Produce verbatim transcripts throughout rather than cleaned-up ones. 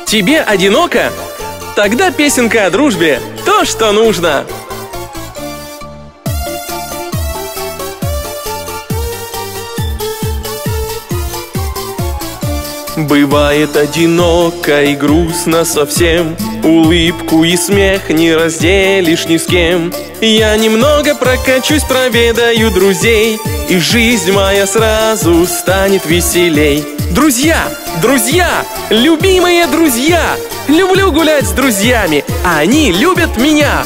Тебе одиноко? Тогда песенка о дружбе — то, что нужно. Бывает одиноко и грустно совсем, улыбку и смех не разделишь ни с кем. Я немного прокачусь, проведаю друзей, и жизнь моя сразу станет веселей. Друзья, друзья, любимые друзья, люблю гулять с друзьями, а они любят меня.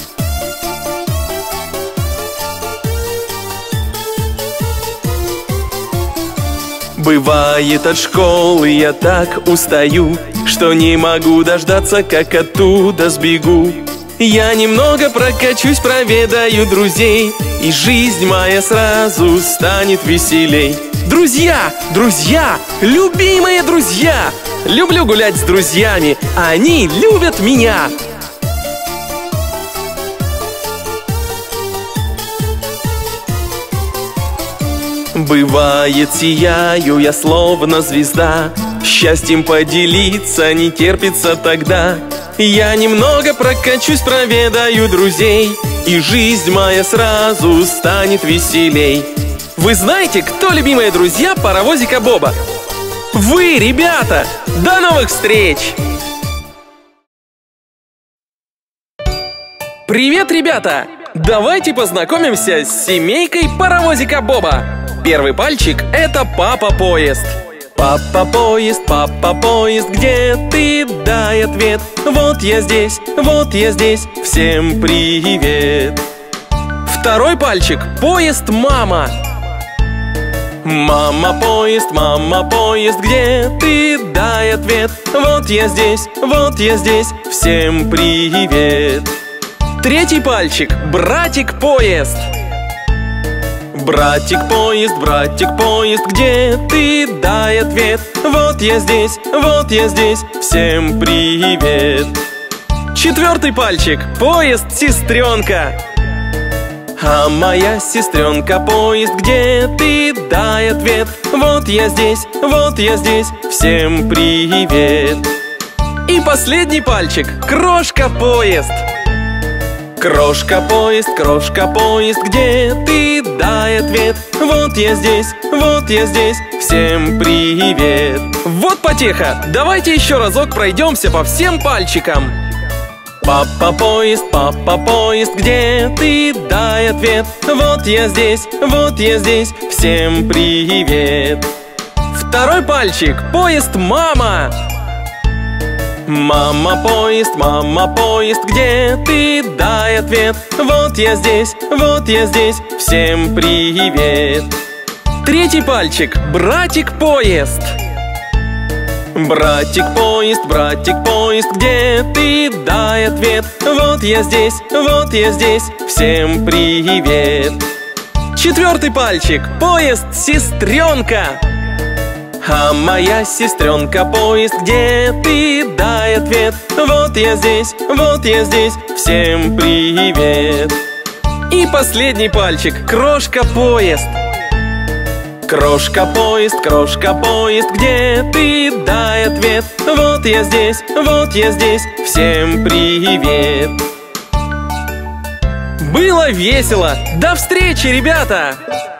Бывает, от школы я так устаю, что не могу дождаться, как оттуда сбегу. Я немного прокачусь, проведаю друзей, и жизнь моя сразу станет веселей. Друзья, друзья, любимые друзья, люблю гулять с друзьями, а они любят меня. Бывает, сияю я словно звезда, счастьем поделиться не терпится тогда. Я немного прокачусь, проведаю друзей, и жизнь моя сразу станет веселей. Вы знаете, кто любимые друзья паровозика Боба? Вы, ребята! До новых встреч! Привет, ребята! Давайте познакомимся с семейкой паровозика Боба. Первый пальчик — это папа-поезд. Папа-поезд, папа-поезд, где ты? Дай ответ. Вот я здесь, вот я здесь, всем привет. Второй пальчик — поезд мама. Мама-поезд, мама-поезд, где ты? Дай ответ. Вот я здесь, вот я здесь, всем привет. Третий пальчик — братик-поезд. Братик-поезд, братик-поезд, где ты? Дай ответ. Вот я здесь, вот я здесь, всем привет. Четвертый пальчик — поезд-сестренка. А моя сестренка поезд, где ты? Дай ответ. Вот я здесь, вот я здесь, всем привет. И последний пальчик — крошка-поезд. Крошка-поезд, крошка-поезд, где ты? Дай ответ. Вот я здесь, вот я здесь, всем привет. Вот потеха! Давайте еще разок пройдемся по всем пальчикам. Папа-поезд, папа-поезд, где ты? Дай ответ. Вот я здесь, вот я здесь, всем привет. Второй пальчик — поезд мама. Мама-поезд, мама-поезд, где ты? Дай ответ. Вот я здесь, вот я здесь, всем привет. Третий пальчик — братик-поезд. Братик-поезд, братик-поезд, где ты? Дай ответ. Вот я здесь, вот я здесь, всем привет. Четвертый пальчик — поезд-сестренка. А моя сестренка поезд, где ты? Дай ответ. Вот я здесь, вот я здесь, всем привет. И последний пальчик — крошка-поезд. Крошка-поезд, крошка-поезд, где ты? Дай ответ. Вот я здесь, вот я здесь, всем привет. Было весело! До встречи, ребята!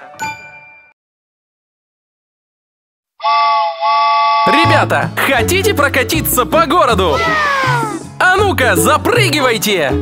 Ребята, хотите прокатиться по городу? А ну-ка, запрыгивайте!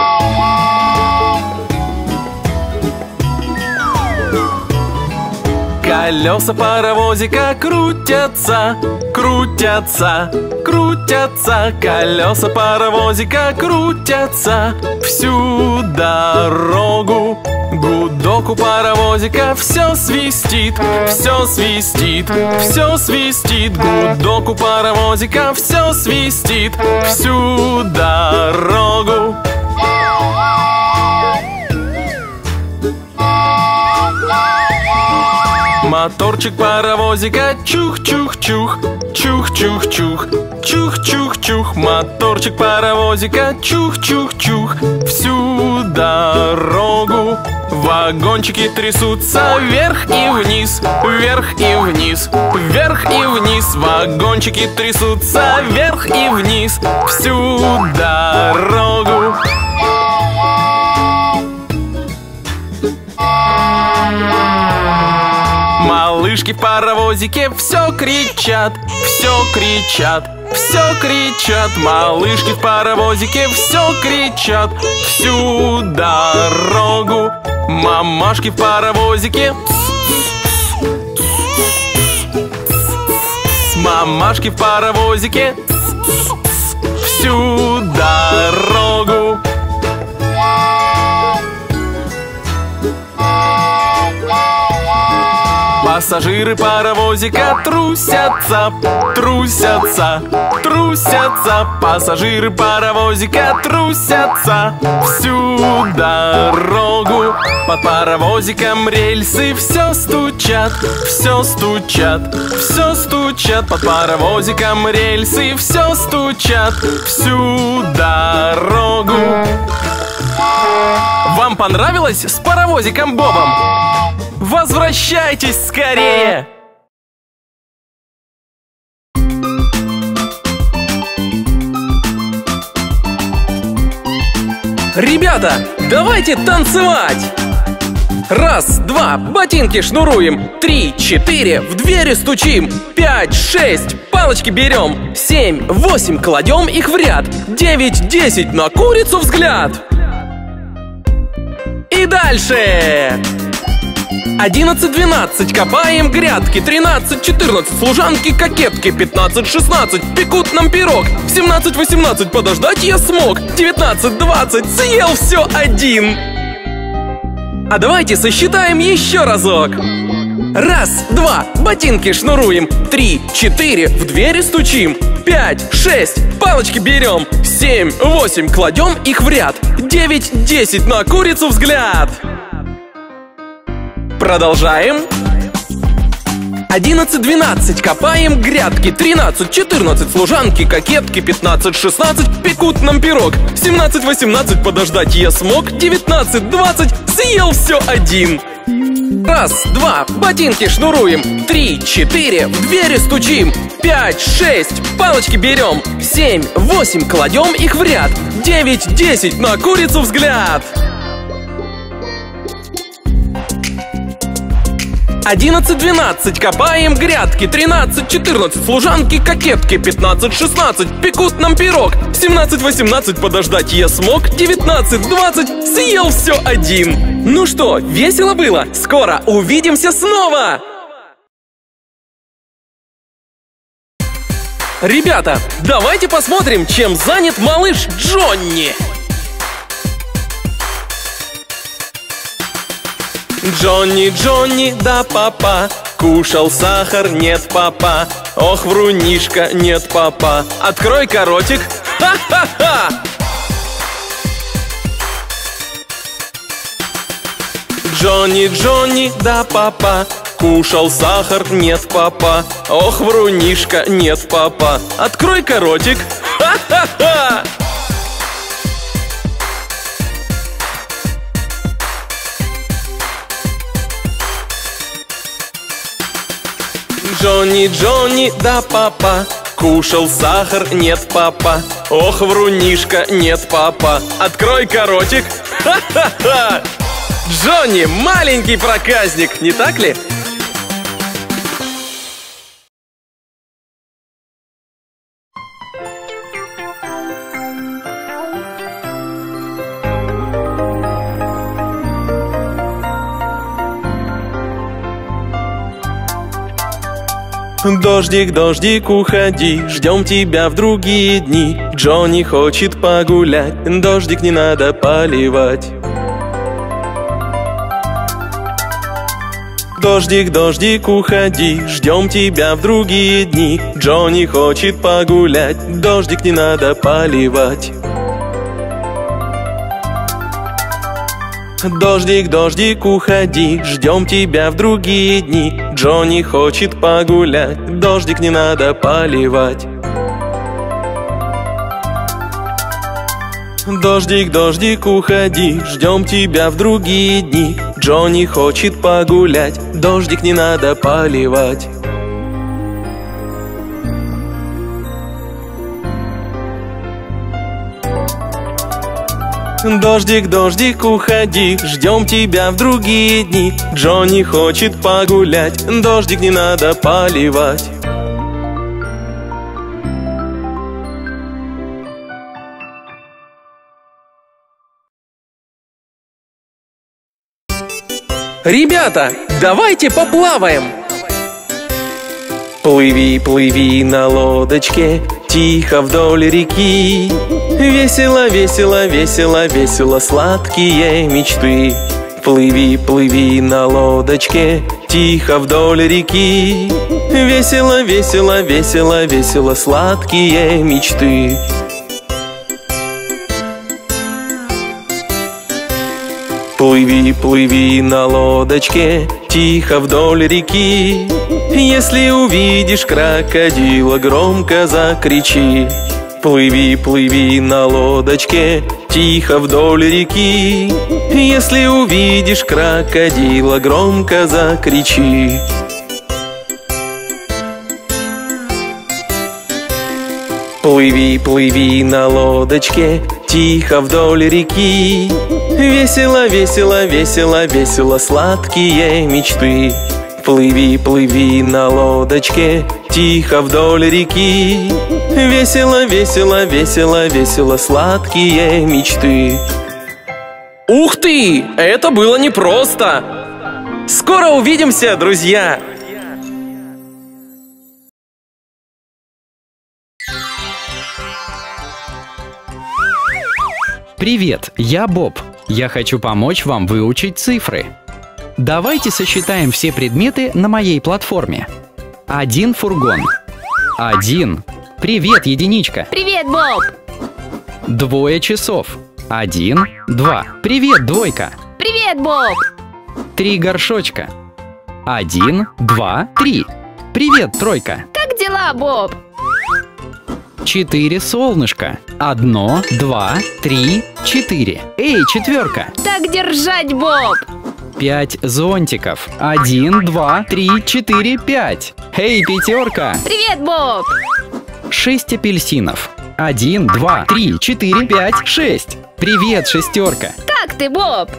Колеса паровозика крутятся, крутятся, крутятся. Колеса паровозика крутятся всю дорогу. Гудок у паровозика все свистит, все свистит, все свистит. Гудок у паровозика все свистит всю дорогу. Моторчик паровозика чух-чух-чух, чух-чух-чух, чух-чух-чух, моторчик паровозика, чух-чух-чух, всю дорогу. Вагончики трясутся вверх и вниз, вверх и вниз, вверх и вниз. Вагончики трясутся вверх и вниз, всю дорогу. Малышки в паровозике все кричат, все кричат, все кричат. Малышки в паровозике все кричат всю дорогу. Мамашки в паровозике, мамашки в паровозике всю дорогу. Пассажиры паровозика трусятся, трусятся, трусятся. Пассажиры паровозика трусятся всю дорогу. Под паровозиком рельсы все стучат, все стучат, все стучат. Под паровозиком рельсы все стучат всю дорогу. Вам понравилось с паровозиком Бобом? Возвращайтесь скорее! Ребята, давайте танцевать! Раз, два, ботинки шнуруем. Три, четыре, в двери стучим. Пять, шесть, палочки берем. Семь, восемь, кладем их в ряд. Девять, десять, на курицу взгляд. И дальше! Одиннадцать, двенадцать, копаем грядки. Тринадцать, четырнадцать, служанки, кокетки. Пятнадцать, шестнадцать, пекут нам пирог. Семнадцать, восемнадцать, подождать я смог. Девятнадцать, двадцать, съел все один. А давайте сосчитаем еще разок. Раз, два, ботинки шнуруем. Три, четыре, в двери стучим. Пять, шесть, палочки берем. Семь, восемь, кладем их в ряд. Девять, десять, на курицу взгляд. Продолжаем. Одиннадцать, двенадцать, копаем грядки. Тринадцать, четырнадцать, служанки, кокетки. Пятнадцать, шестнадцать, пекут нам пирог. Семнадцать, восемнадцать, подождать я смог. Девятнадцать, двадцать, съел все один. Раз, два, ботинки шнуруем. Три, четыре, в двери стучим. Пять, шесть, палочки берем. Семь, восемь, кладем их в ряд. Девять, десять, на курицу взгляд. Одиннадцать, двенадцать, копаем грядки. Тринадцать, четырнадцать, служанки, кокетки. Пятнадцать, шестнадцать, пекут нам пирог. Семнадцать, восемнадцать, подождать я смог. Девятнадцать, двадцать, съел все один. Ну что, весело было? Скоро увидимся снова! Ребята, давайте посмотрим, чем занят малыш Джонни. Джонни, Джонни, да папа, кушал сахар, нет папа. Ох, врунишка, нет папа. Открой-ка ротик, ха-ха-ха! Джонни, Джонни, да папа, кушал сахар, нет папа. Ох, врунишка, нет папа. Открой-ка ротик, ха-ха-ха! Джонни, Джонни, да папа, кушал сахар, нет папа. Ох, врунишка, нет папа. Открой-ка ротик, ха-ха-ха! Джонни, маленький проказник, не так ли? Дождик, дождик, уходи, ждем тебя в другие дни. Джонни хочет погулять, дождик не надо поливать. Дождик, дождик, уходи, ждем тебя в другие дни. Джонни хочет погулять, дождик не надо поливать. Дождик, дождик, уходи, ждем тебя в другие дни. Джонни хочет погулять, дождик не надо поливать. Дождик, дождик, уходи, ждем тебя в другие дни. Джонни хочет погулять, дождик не надо поливать. Дождик, дождик, уходи, ждем тебя в другие дни. Джонни хочет погулять, дождик не надо поливать. Ребята, давайте поплаваем! Плыви, плыви на лодочке, тихо вдоль реки. Весело, весело, весело, весело, сладкие мечты. Плыви, плыви на лодочке, тихо вдоль реки. Весело, весело, весело, весело, сладкие мечты. Плыви, плыви на лодочке, тихо вдоль реки. Если увидишь крокодила, громко закричи. Плыви, плыви на лодочке, тихо вдоль реки. Если увидишь крокодила, громко закричи. Плыви, плыви на лодочке, тихо вдоль реки. Весело, весело, весело, весело, сладкие мечты. Плыви, плыви на лодочке, тихо вдоль реки. Весело, весело, весело, весело, сладкие мечты. Ух ты! Это было непросто! Скоро увидимся, друзья! Привет, я Боб. Я хочу помочь вам выучить цифры. Давайте сосчитаем все предметы на моей платформе. Один фургон. Один. Привет, единичка. Привет, Боб. Двое часов. Один, два. Привет, двойка. Привет, Боб. Три горшочка. Один, два, три. Привет, тройка. Как дела, Боб? Четыре солнышка. Одно, два, три, четыре. Эй, четверка. Так держать, Боб. Пять зонтиков. Один, два, три, четыре, пять. Эй, пятерка. Привет, Боб. Шесть апельсинов. Один, два, три, четыре, пять, шесть. Привет, шестерка. Как ты, Боб?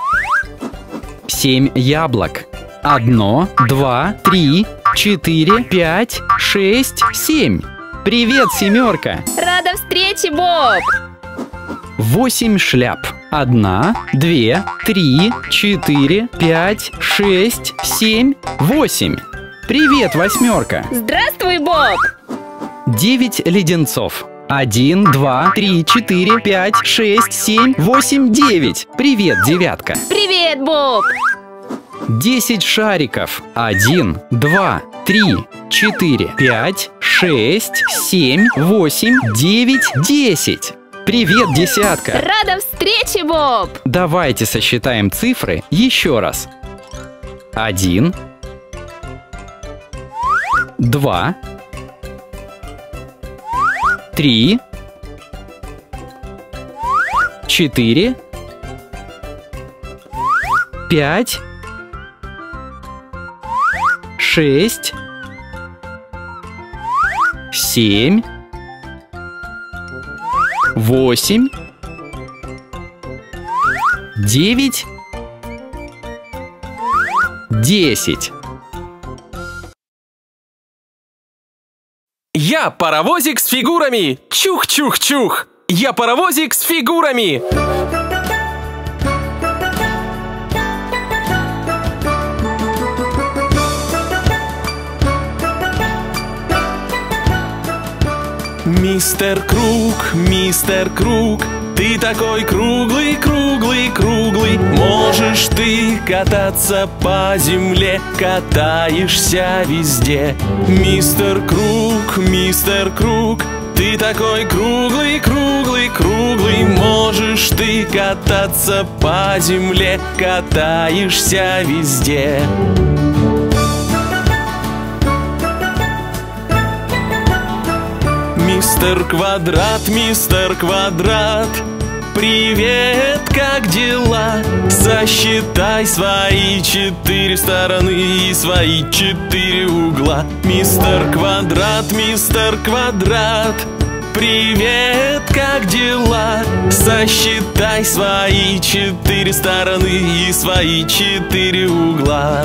Семь яблок. Одно, два, три, четыре, пять, шесть, семь. Привет, семерка. Рада встрече, Боб. Восемь шляп. Одна, две, три, четыре, пять, шесть, семь, восемь. Привет, восьмерка. Здравствуй, Боб. Девять леденцов. Один, два, три, четыре, пять, шесть, семь, восемь, девять. Привет, девятка. Привет, Боб. Десять шариков. Один, два, три, четыре, пять, шесть, семь, восемь, девять, десять. Привет, десятка. Рада встрече, Боб. Давайте сосчитаем цифры еще раз. Один, два, три, четыре, пять, шесть, семь, восемь, девять, десять. Я паровозик с фигурами! Чух-чух-чух! Я паровозик с фигурами! Мистер Круг, мистер Круг, ты такой круглый, круглый, круглый. Можешь ты кататься по земле, катаешься везде. Мистер Круг, мистер Круг, ты такой круглый, круглый, круглый. Можешь ты кататься по земле, катаешься везде. Мистер Квадрат, мистер Квадрат, Привет, как дела? Сосчитай свои четыре стороны и свои четыре угла. Мистер Квадрат, мистер Квадрат. Привет, как дела? Сосчитай свои четыре стороны и свои четыре угла.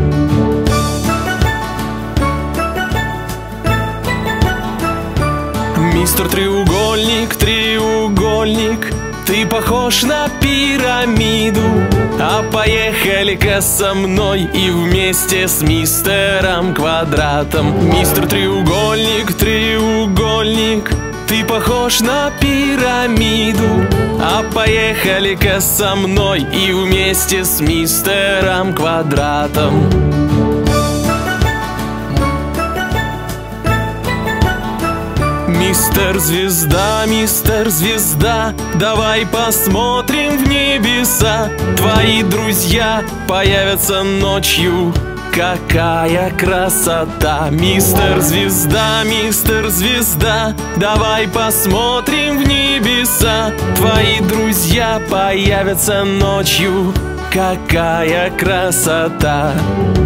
Мистер Треугольник, треугольник, ты похож на пирамиду. А поехали-ка со мной и вместе с мистером Квадратом. Мистер Треугольник, треугольник, ты похож на пирамиду. А поехали-ка со мной и вместе с мистером Квадратом. Мистер Звезда, мистер Звезда, давай посмотрим в небеса. Твои друзья появятся ночью. Какая красота! Мистер Звезда, мистер Звезда, давай посмотрим в небеса. Твои друзья появятся ночью. Какая красота!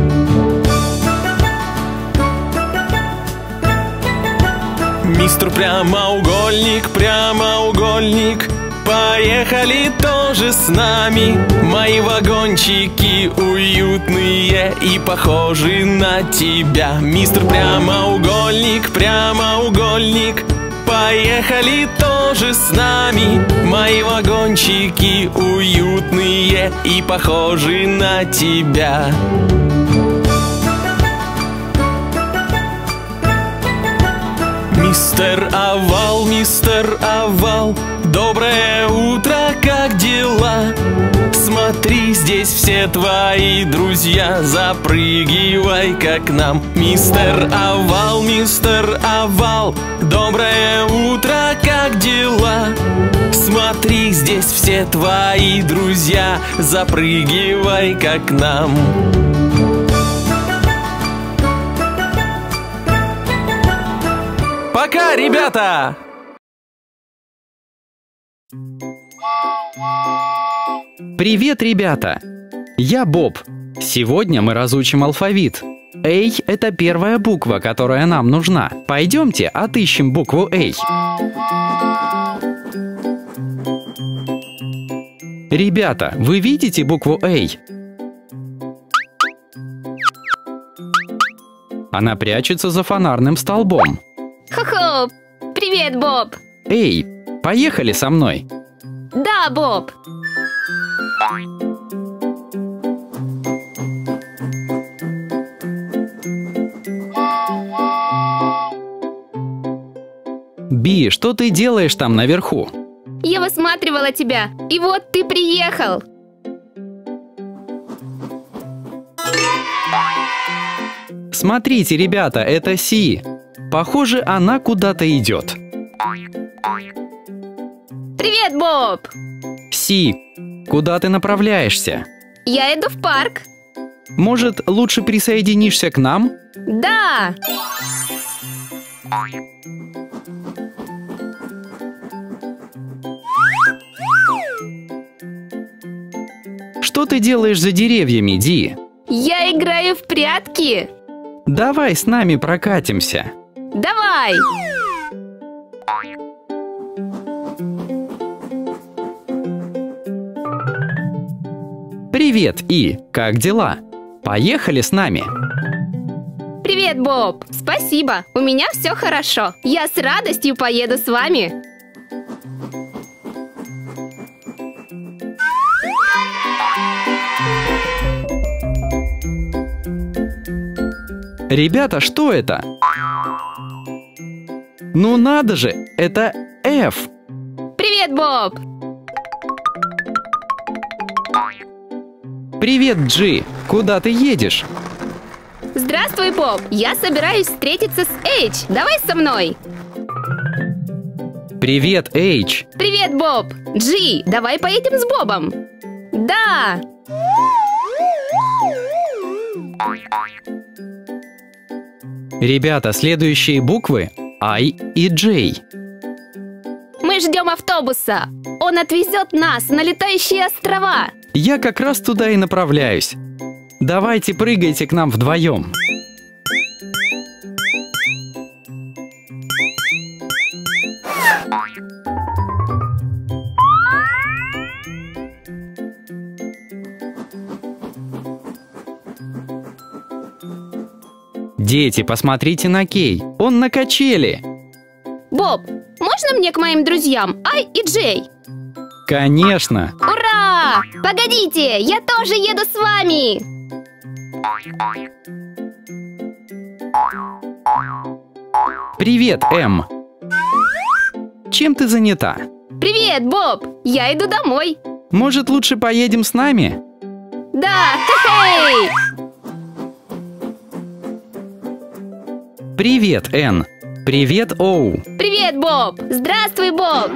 Мистер Прямоугольник, прямоугольник, поехали тоже с нами. Мои вагончики уютные и похожи на тебя. Мистер Прямоугольник, прямоугольник, поехали тоже с нами. Мои вагончики уютные и похожи на тебя. Мистер Овал, мистер Овал, доброе утро, как дела? Смотри, здесь все твои друзья, запрыгивай-ка к нам. Мистер Овал, мистер Овал, доброе утро, как дела? Смотри, здесь все твои друзья, запрыгивай-ка к нам. Пока, ребята! Привет, ребята! Я Боб. Сегодня мы разучим алфавит. А – это первая буква, которая нам нужна. Пойдемте отыщем букву А. Ребята, вы видите букву А? Она прячется за фонарным столбом. Хо-хо! Привет, Боб! Эй, поехали со мной. Да, Боб! Би, что ты делаешь там наверху? Я высматривала тебя, и вот ты приехал! Смотрите, ребята, это Си. Похоже, она куда-то идет. Привет, Боб! Си, куда ты направляешься? Я иду в парк. Может, лучше присоединишься к нам? Да! Что ты делаешь за деревьями, Ди? Я играю в прятки. Давай с нами прокатимся. Давай! Привет, И, как дела? Поехали с нами. Привет, Боб! Спасибо, у меня все хорошо. Я с радостью поеду с вами. Ребята, что это? Ну надо же, это F. Привет, Боб! Привет, Джи. Куда ты едешь? Здравствуй, Боб! Я собираюсь встретиться с H. Давай со мной! Привет, H. Привет, Боб! G, давай поедем с Бобом! Да! Ребята, следующие буквы I и J. Мы Мы ждем автобуса. Он отвезет нас на летающие острова. Я как раз туда и направляюсь. Давайте прыгайте к нам вдвоем. Дети, посмотрите на Кей. Он на качели. Боб, можно мне к моим друзьям, Ай и Джей? Конечно. Ура! Погодите, я тоже еду с вами. Привет, Эм. Чем ты занята? Привет, Боб. Я иду домой. Может, лучше поедем с нами? Да, хе-хей! Привет, Энн. Привет, Оу. Привет, Боб. Здравствуй, Боб.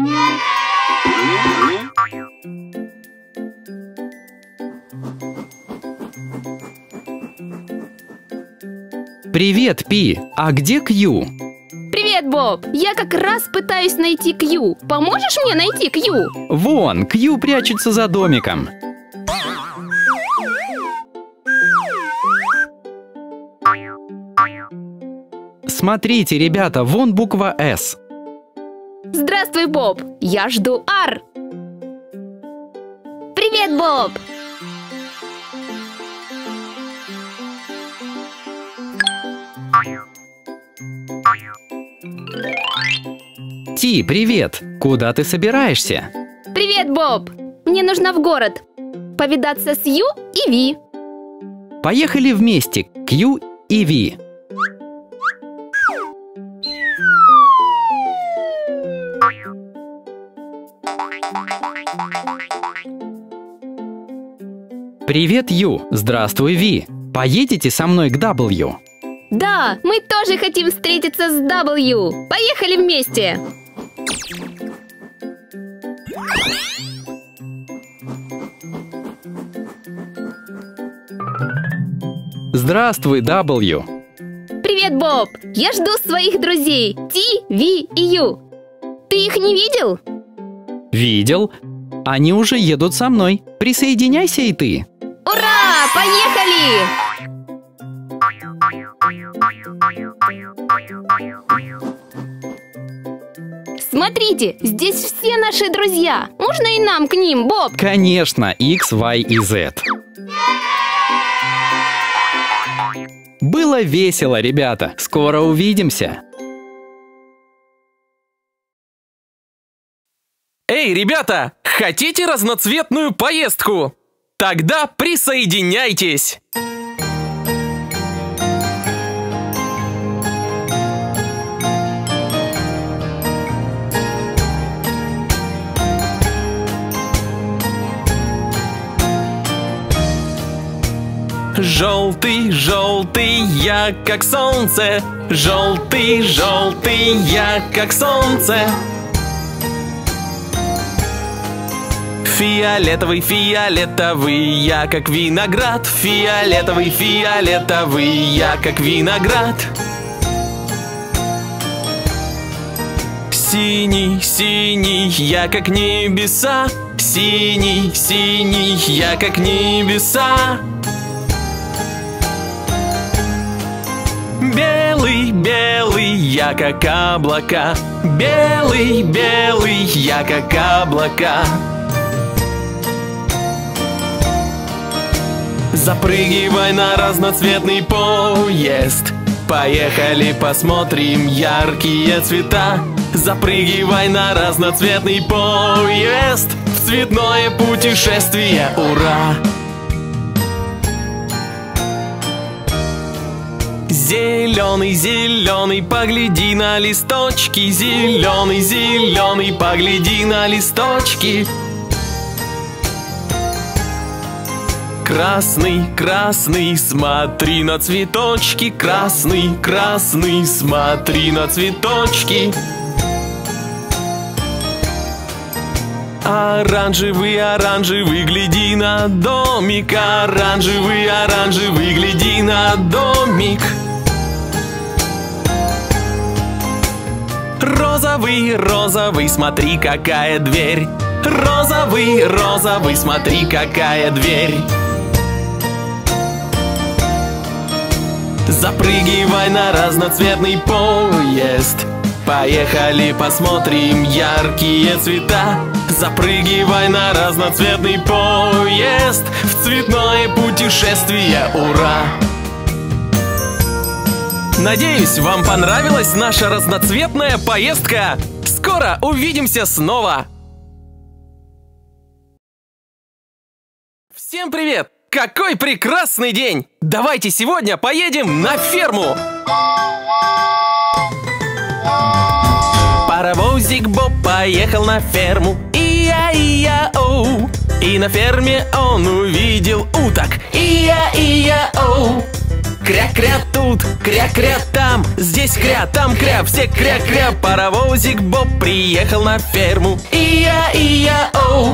Привет, Пи. А где Кью? Привет, Боб. Я как раз пытаюсь найти Кью. Поможешь мне найти Кью? Вон, Кью прячется за домиком. Смотрите, ребята, вон буква С. Здравствуй, Боб. Я жду Ар. Привет, Боб. Ти, привет. Куда ты собираешься? Привет, Боб. Мне нужно в город. Повидаться с Ю и Ви. Поехали вместе, Кью и Ви. Привет, Ю. Здравствуй, Ви. Поедете со мной к W? Да, мы тоже хотим встретиться с W. Поехали вместе. Здравствуй, W. Привет, Боб. Я жду своих друзей Ти, Ви и Ю. Ты их не видел? Видел. Они уже едут со мной. Присоединяйся и ты. Ура! Поехали! Смотрите, здесь все наши друзья. Можно и нам к ним, Боб? Конечно, X, Y и Z. Было весело, ребята. Скоро увидимся. Эй, ребята, хотите разноцветную поездку? Тогда присоединяйтесь! Желтый, желтый, я как солнце. Желтый, желтый, я как солнце. Фиолетовый, фиолетовый, я как виноград. Фиолетовый, фиолетовый, я как виноград. Синий, синий, я как небеса. Синий, синий, я как небеса. Белый, белый, я как облака. Белый, белый, я как облака. Запрыгивай на разноцветный поезд. Поехали посмотрим яркие цвета. Запрыгивай на разноцветный поезд. В цветное путешествие, ура! Зеленый, зеленый, погляди на листочки. Зеленый, зеленый, погляди на листочки. Красный, красный, смотри на цветочки. Красный, красный, смотри на цветочки. Оранжевый, оранжевый, гляди на домик. Оранжевый, оранжевый, гляди на домик. Розовый, розовый, смотри, какая дверь. Розовый, розовый, смотри, какая дверь. Запрыгивай на разноцветный поезд. Поехали, посмотрим яркие цвета. Запрыгивай на разноцветный поезд. В цветное путешествие, ура! Надеюсь, вам понравилась наша разноцветная поездка. Скоро увидимся снова! Всем привет! Какой прекрасный день! Давайте сегодня поедем на ферму! Паровозик Боб поехал на ферму. И-я-и-я-оу. И на ферме он увидел уток. И-я-и-я-оу. Кря-кря тут, кря-кря там. Здесь кря, там кря, все кря-кря. Паровозик Боб приехал на ферму. И-я-и-я-оу.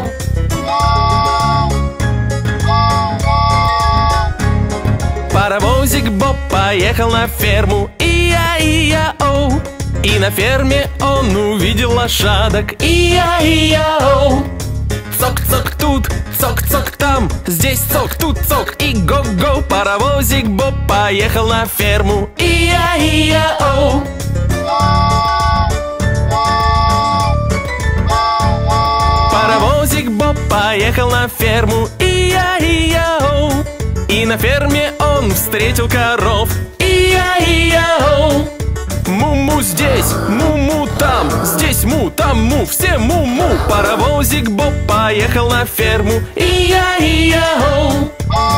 Паровозик Боб поехал на ферму. И-я-и-я-оу. И на ферме он увидел лошадок. И-я-и-я-оу. Цок-цок тут, цок-цок там. Здесь цок, тут цок и го-го. Паровозик Боб поехал на ферму. И-я-и-я-оу. Паровозик Боб поехал на ферму. И-я-и-я-оу. И на ферме он встретил коров. И-я-и-я-оу. Му-му здесь, му-му там. Здесь му, там му, все му-му. Паровозик Боб поехал на ферму. И-я-и-я-оу.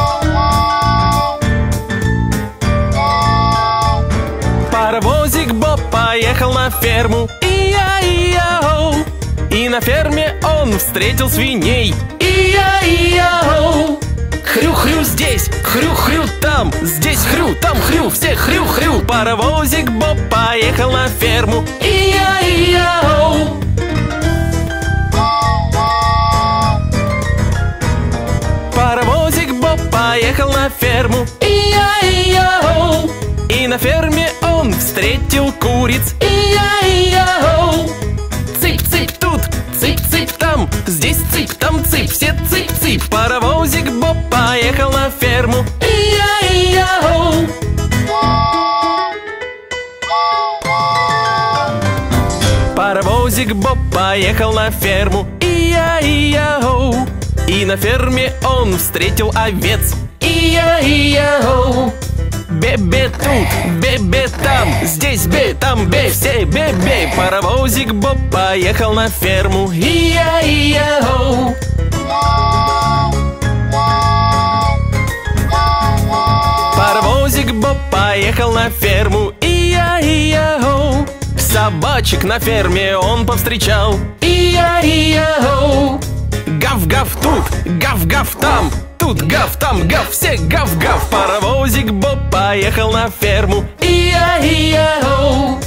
Паровозик Боб поехал на ферму. И-я-и-я-оу. И на ферме он встретил свиней. И-я-и-я-оу. Хрю-хрю здесь, хрю-хрю там. Здесь хрю, там хрю, все хрю-хрю. Паровозик Боб поехал на ферму. И-я-и-я-оу. Паровозик Боб поехал на ферму. И-я-и-я-оу. И на ферме он встретил куриц. И-я-и-я-оу. Цып-цып тут, цып-цып там. Здесь цып, там цып, все цып-цып. Паровозик Боб поехал на ферму. И-я-и-я-оу. Паровозик Боб поехал на ферму. И-я-и-я-оу. И на ферме он встретил овец. И-я-и-я-оу. Бе-бе тут, бе-бе там. Здесь бе, там бе, все бе-бе. Паровозик Боб поехал на ферму. И-я-и-я-оу. Паровозик Боб поехал на ферму. И-я-и-я-оу. Собачек на ферме он повстречал. И-я-и-я-оу. Гав-гав тут, гав-гав там. Тут гав, там гав, все гав-гав. Паровозик Боб поехал на ферму. И-я-и-я-оу.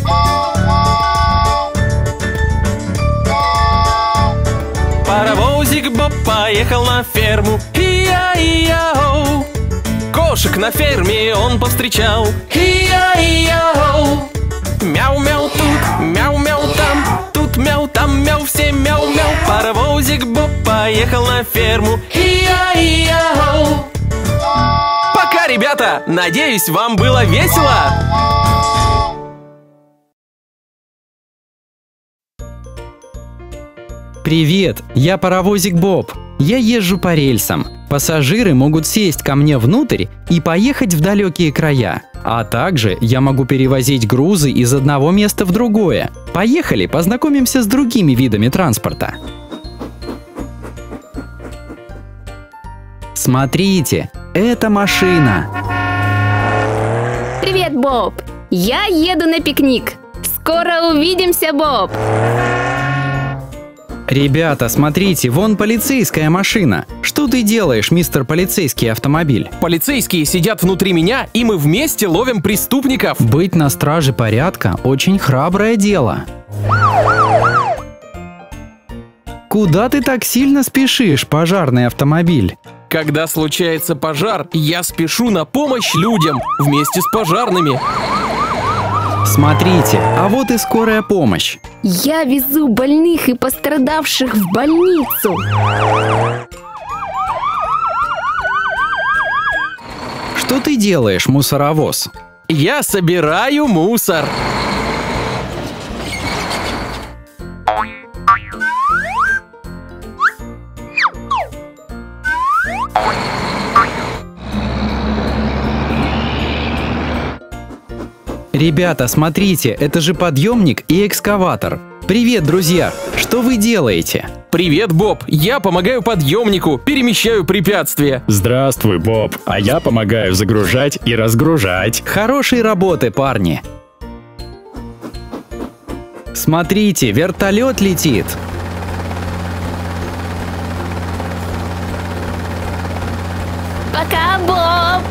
Паровозик Боб поехал на ферму. И-я-и-я-оу. Кошек на ферме он повстречал. И-я-и-я-оу. Мяу-мяу тут, мяу-мяу там. Тут мяу, там мяу, все мяу-мяу. Паровозик Боб поехал на ферму. И-я-и-я-оу. Пока, ребята! Надеюсь, вам было весело! Привет, я паровозик Боб. Я езжу по рельсам. Пассажиры могут сесть ко мне внутрь и поехать в далекие края. А также я могу перевозить грузы из одного места в другое. Поехали, познакомимся с другими видами транспорта. Смотрите, это машина. Привет, Боб! Я еду на пикник. Скоро увидимся, Боб! Ребята, смотрите, вон полицейская машина. Что ты делаешь, мистер полицейский автомобиль? Полицейские сидят внутри меня, и мы вместе ловим преступников. Быть на страже порядка – очень храброе дело. Куда ты так сильно спешишь, пожарный автомобиль? Когда случается пожар, я спешу на помощь людям вместе с пожарными. Смотрите, а вот и скорая помощь. Я везу больных и пострадавших в больницу. Что ты делаешь, мусоровоз? Я собираю мусор. Ребята, смотрите, это же подъемник и экскаватор. Привет, друзья! Что вы делаете? Привет, Боб! Я помогаю подъемнику, перемещаю препятствия. Здравствуй, Боб. А я помогаю загружать и разгружать. Хорошей работы, парни! Смотрите, вертолет летит. Пока, Боб!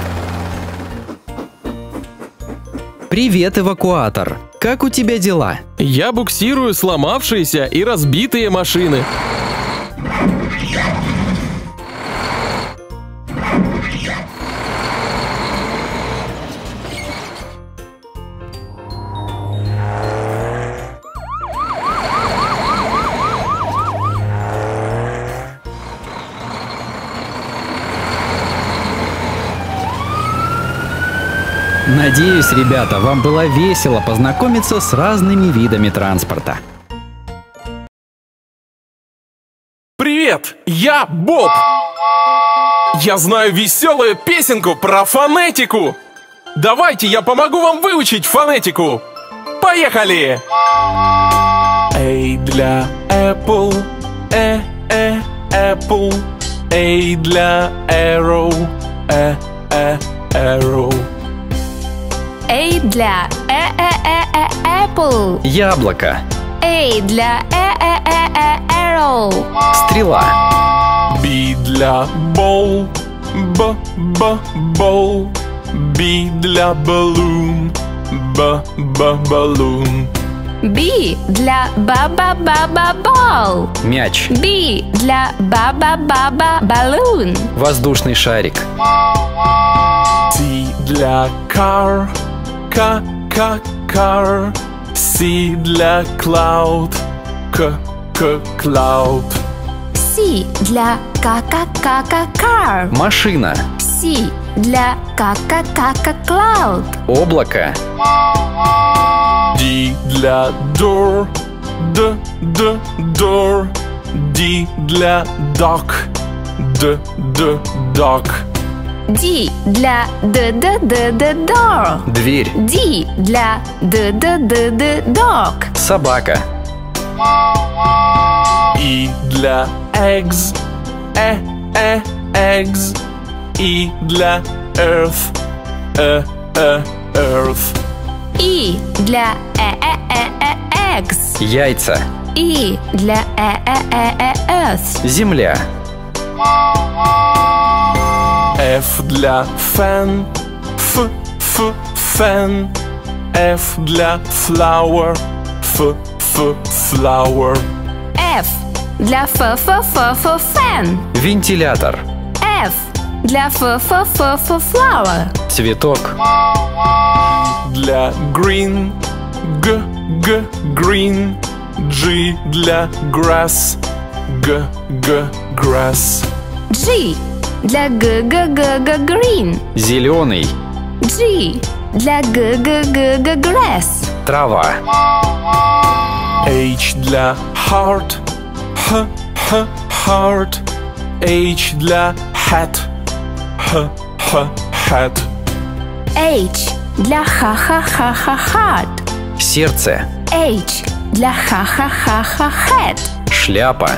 Привет, эвакуатор! Как у тебя дела? Я буксирую сломавшиеся и разбитые машины. Надеюсь, ребята, вам было весело познакомиться с разными видами транспорта. Привет, я Боб. Я знаю веселую песенку про фонетику. Давайте я помогу вам выучить фонетику. Поехали! A для Apple, э, э, Apple. A для Arrow, э, э, Arrow. A для э-э-э-э Apple. Яблоко. A для э-э-э-э Arrow. Стрела. B для Ball, Б, Б, Ball. B для Balloon, Б, Б, Balloon. B для ба-ба-ба-ба Ball. Мяч. B для ба-ба-ба-ба Balloon. Воздушный шарик. C для Car, К, К, Car. C для Cloud, К, К, Cloud. C для ка-ка-ка-ка Car. Машина. C для ка-ка-ка-ка Cloud. Облако. D для Door, Д, Д, Door. D для Duck, Д, Д, Duck. D для д-д-д-д Door. Дверь. D для д-д-д-д Dog. Собака. E для Eggs, Э, Э, Eggs. E для Earth, Э, Э, Earth. E для э-э-э-э Eggs. Яйца. E для э-э-э-э Earth. Земля. F для Fan, Ф, Ф, Fan. F для Flower, Ф, Ф, Flower. F для ф-ф-ф-ф Fan. Вентилятор. F для ф-ф-ф-ф Flower. Цветок. Для Green, Г, Г, Green. G для Grass, Г, Г, Grass. G для г-г-г-г Green. Зеленый. G для г-г-г-г Grass. Трава. H для Heart, Х, Х, Heart. H для Hat, Х, Х, Hat. H для ха-ха-ха-ха Heart. Сердце. H для ха-ха-ха-ха Head. Шляпа.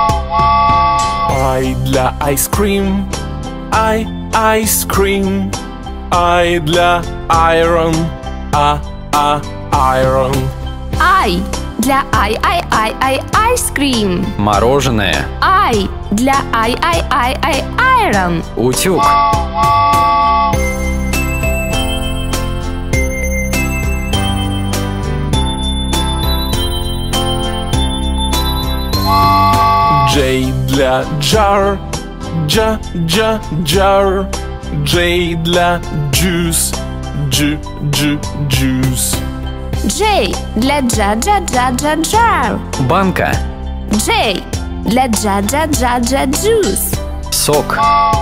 I для Ice Cream, I, Ice Cream. I для Iron, А, А, Iron. I для I-I-I-I Ice Cream. Мороженое. I для I-I-I-I Iron. Утюг. J для Jar, Дж, Дж, Jar. J для Juice, Дж, Дж, Juice. J для джа-джа-джа-джа-джар. Банка. J для джа-джа-джа-джа-джус. Сок.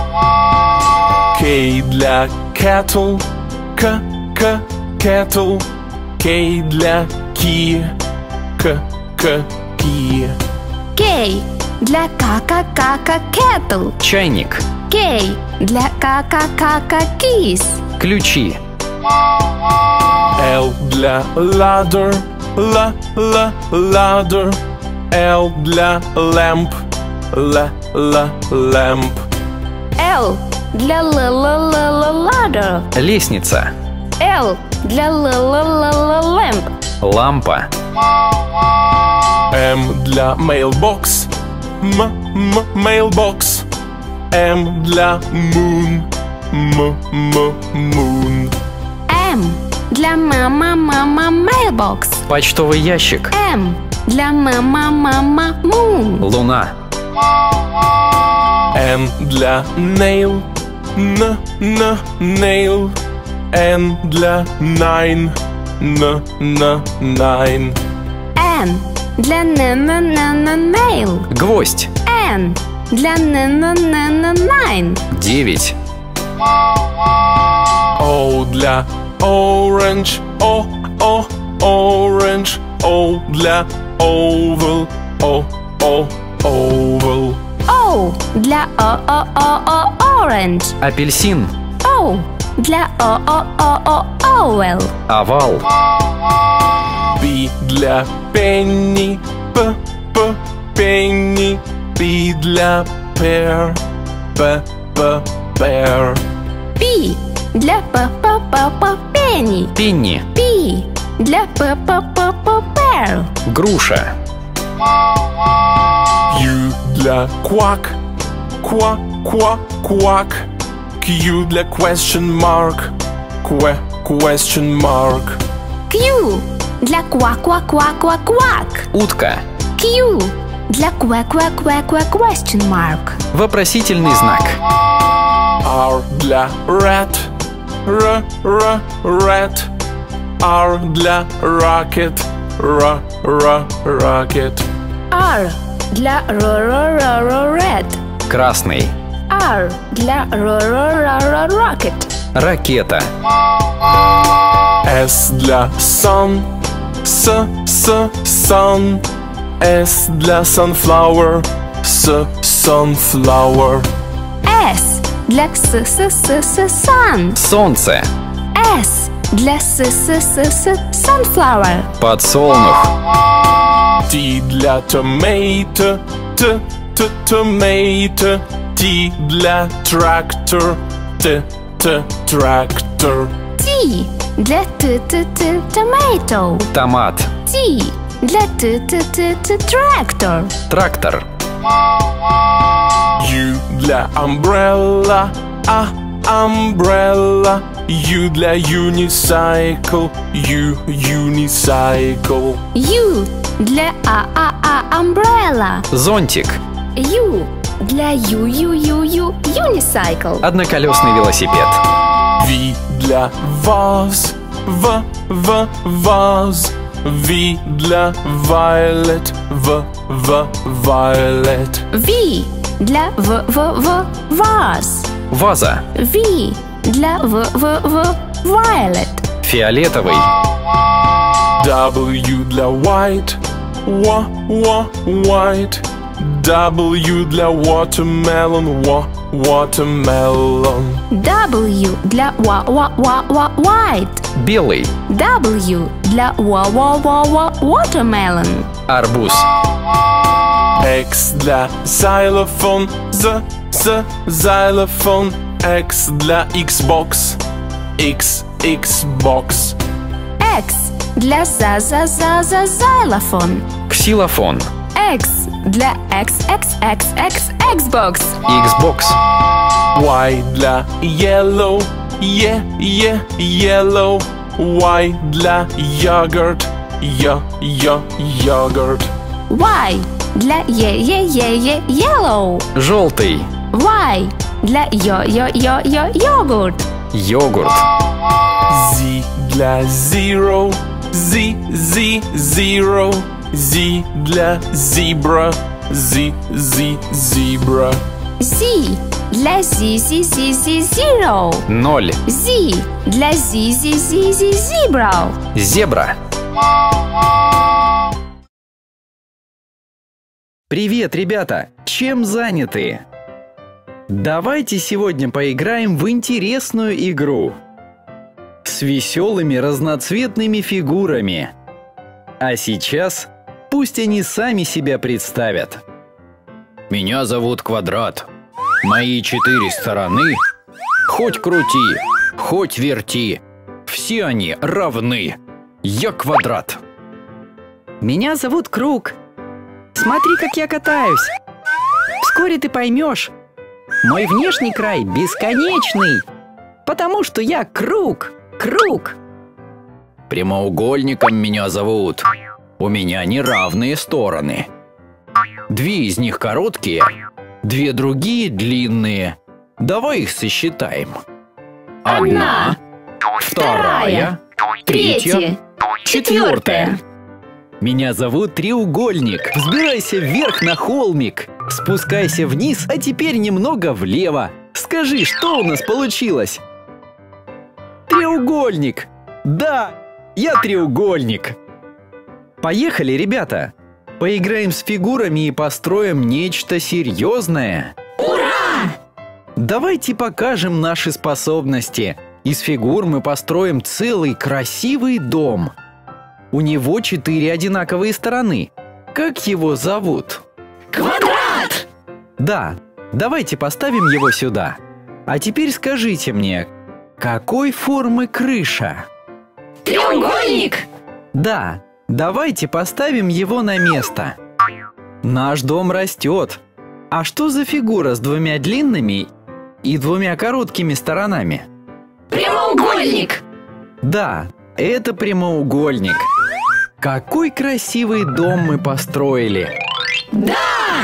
K для kettle, К, К, kettle. K для key, К, К, key. K для ка-ка-ка-ка kettle. Чайник. K для ка-ка-ка-ка kiss. Ключи. L для ladder, Л, Л, ladder. L для lamp, Л, Л, lamp. L для л-л-л-л ladder. Лестница. L для л-л-л-л lamp. Лампа. M для mailbox, М, М, mailbox. M для moon, М, М, moon. M для мама-мама mailbox. Почтовый ящик. M для мама-мама moon. Луна. N для nail, Н, Н, nail. N для nine, Н, Н, nine. N для н-н-н-н nail. Гвоздь. N для н-н-н-н nine. Девять. O для orange, О, О, orange. O для oval, О, О, oval. O для о-о-о-о orange. Апельсин. O для о-о-о-о owl. Овал. P для penny, П, П, penny. P для pear, П, П, pear. P для п-п-п-п penny. Пенни. P для п-п-п-п pear. Груша. Q для quack, Ква, ква, quack. Q для question mark, Кве, question mark. Q для ква-ква-ква-ква-квак. Утка. Q для кве-кве-кве-кве question mark. Вопросительный знак. R для rat, Р, Р, rat. R для rocket, Р, Р, rocket. R для р-р-р-р-red. Красный. R для р-р-р-р-rocket. Ракета. S для sun, С, С, sun. S для sunflower, С, sunflower. S для с-с-с-с sun. Солнце. S для с-с-с-с sunflower. Подсолнух. T для tomato, Т, Т, tomato. T для tractor, Т, Т, tractor. T для т-т-т tomato. Томат. T для т-т-т tractor. Трактор. U для umbrella, А, umbrella. U для unicycle, U, unicycle. U для а-а-а umbrella. Зонтик. U для ю-ю-ю-ю unicycle. Одноколесный велосипед. V для vase, В, В, vase. V для violet, В, В, violet. V для в-в-в vase. Ваза. V для в-в-в violet. Фиолетовый. W для white, В, В, white. W для watermelon, В, watermelon. W для wa-wa-wa-wa white. Белый. W для wa-wa-wa-wa watermelon. Арбуз. X для xylophone, З, З, xylophone. X для Xbox, X, Xbox. X для за-за-за-за xylophone. Ксилофон. X для X-X-X-X Xbox. Xbox. Y для yellow, Е, Е, yellow. Y для yogurt, Й, Й, yogurt. Y для е-е-е-е yellow. Желтый. Y для йо-йо-йо-йо йогурт. Йогурт. Z для zero, Z, Z, zero. Z для zebra. Z, Z, zebra. Z для Z, Z, Z, Z, zero. Ноль. Z для Z, Z, Z, Z, zebra. Зебра. Привет, ребята! Чем заняты? Давайте сегодня поиграем в интересную игру с веселыми разноцветными фигурами. А сейчас пусть они сами себя представят. Меня зовут Квадрат. Мои четыре стороны хоть крути, хоть верти, все они равны. Я Квадрат. Меня зовут Круг. Смотри, как я катаюсь. Вскоре ты поймешь. Мой внешний край бесконечный, потому что я круг, круг. Прямоугольником меня зовут. У меня неравные стороны. Две из них короткие, две другие длинные. Давай их сосчитаем. Одна, вторая, третья, четвертая. Меня зовут Треугольник. Взбирайся вверх на холмик. Спускайся вниз, а теперь немного влево. Скажи, что у нас получилось? Треугольник. Да, я треугольник. Поехали, ребята. Поиграем с фигурами и построим нечто серьезное. Ура! Давайте покажем наши способности. Из фигур мы построим целый красивый дом. У него четыре одинаковые стороны. Как его зовут? Квадрат! Да, давайте поставим его сюда. А теперь скажите мне, какой формы крыша? Треугольник! Да, давайте поставим его на место. Наш дом растет. А что за фигура с двумя длинными и двумя короткими сторонами? Прямоугольник! Да, это прямоугольник. Какой красивый дом мы построили! Да!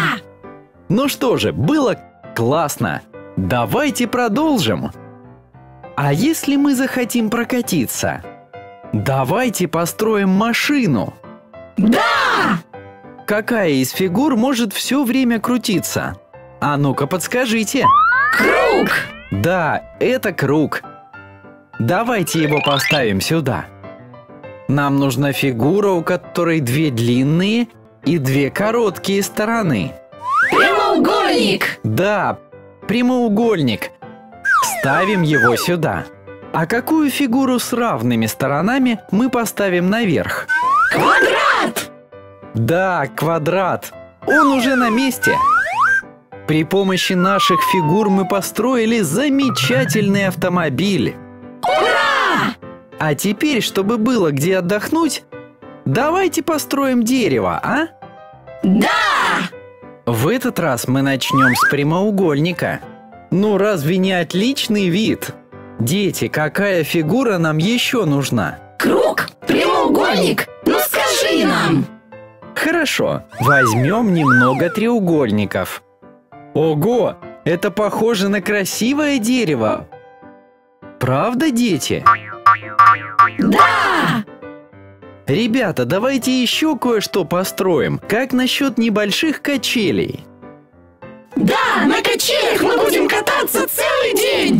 Ну что же, было классно. Давайте продолжим. А если мы захотим прокатиться? Давайте построим машину. Да! Какая из фигур может все время крутиться? А ну-ка подскажите. Круг! Да, это круг. Давайте его поставим сюда. Нам нужна фигура, у которой две длинные и две короткие стороны. Прямоугольник! Да, прямоугольник. Ставим его сюда. А какую фигуру с равными сторонами мы поставим наверх? Квадрат! Да, квадрат. Он уже на месте. При помощи наших фигур мы построили замечательный автомобиль. Ура! А теперь, чтобы было где отдохнуть, давайте построим дерево, а? Да! В этот раз мы начнем с прямоугольника. Ну разве не отличный вид? Дети, какая фигура нам еще нужна? Круг! Прямоугольник! Ну скажи нам! Хорошо, возьмем немного треугольников. Ого, это похоже на красивое дерево. Правда, дети? Да! Ребята, давайте еще кое-что построим. Как насчет небольших качелей? Да, на качелях мы будем кататься целый день!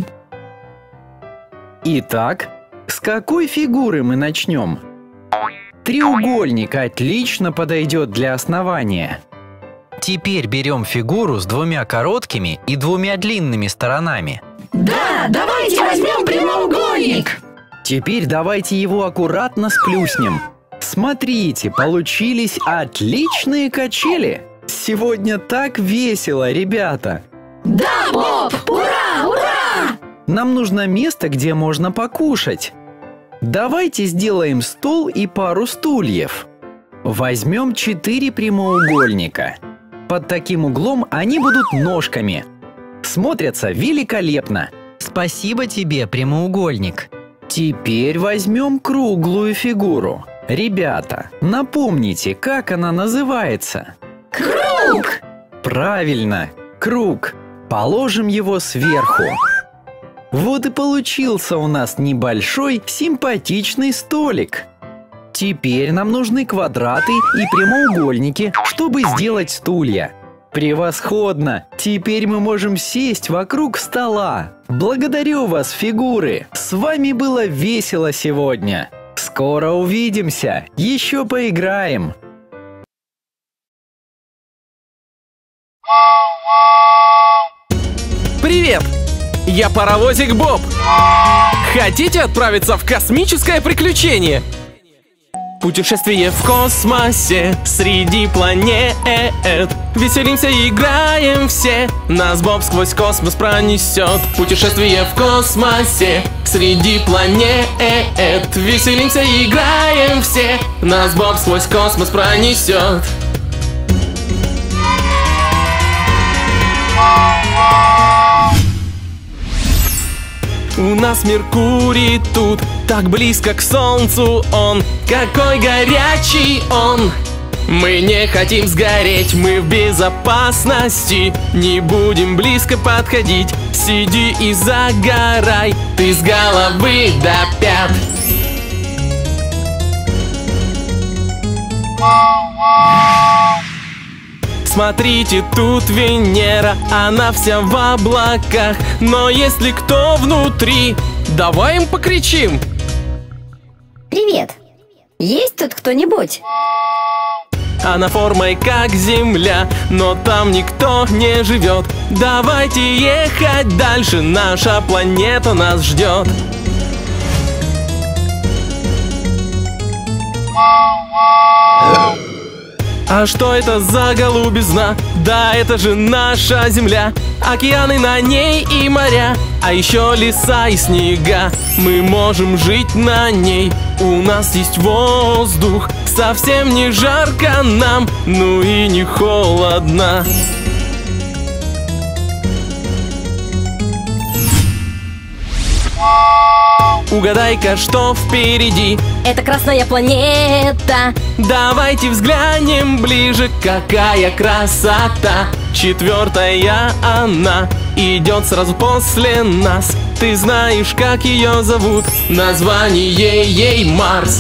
Итак, с какой фигуры мы начнем? Треугольник отлично подойдет для основания. Теперь берем фигуру с двумя короткими и двумя длинными сторонами. Да, давайте возьмем прямоугольник! Теперь давайте его аккуратно сплюснем. Смотрите, получились отличные качели. Сегодня так весело, ребята. Да, Боб! Ура! Ура! Нам нужно место, где можно покушать. Давайте сделаем стол и пару стульев. Возьмем четыре прямоугольника. Под таким углом они будут ножками. Смотрятся великолепно. Спасибо тебе, прямоугольник. Теперь возьмем круглую фигуру. Ребята, напомните, как она называется? Круг! Правильно, круг. Положим его сверху. Вот и получился у нас небольшой симпатичный столик. Теперь нам нужны квадраты и прямоугольники, чтобы сделать стулья. Превосходно! Теперь мы можем сесть вокруг стола. Благодарю вас, фигуры! С вами было весело сегодня. Скоро увидимся. Еще поиграем. Привет! Я паровозик Боб. Хотите отправиться в космическое приключение? Путешествие в космосе среди планет. Веселимся и играем все. Нас Боб сквозь космос пронесет. Путешествие в космосе среди планет. Веселимся и играем все. Нас Боб сквозь космос пронесет. У нас Меркурий тут, так близко к Солнцу он. Какой горячий он! Мы не хотим сгореть, мы в безопасности. Не будем близко подходить. Сиди и загорай, ты с головы до пят. Смотрите, тут Венера, она вся в облаках. Но если кто внутри, давай им покричим. Привет! Есть тут кто-нибудь? Она формой как Земля, но там никто не живет. Давайте ехать дальше, наша планета нас ждет. А что это за голубизна? Да это же наша Земля. Океаны на ней и моря, а еще леса и снега. Мы можем жить на ней. У нас есть воздух. Совсем не жарко нам, ну и не холодно. Угадай-ка, что впереди? Это красная планета. Давайте взглянем ближе, какая красота. Четвертая она идет сразу после нас. Ты знаешь, как ее зовут? Название ей Марс.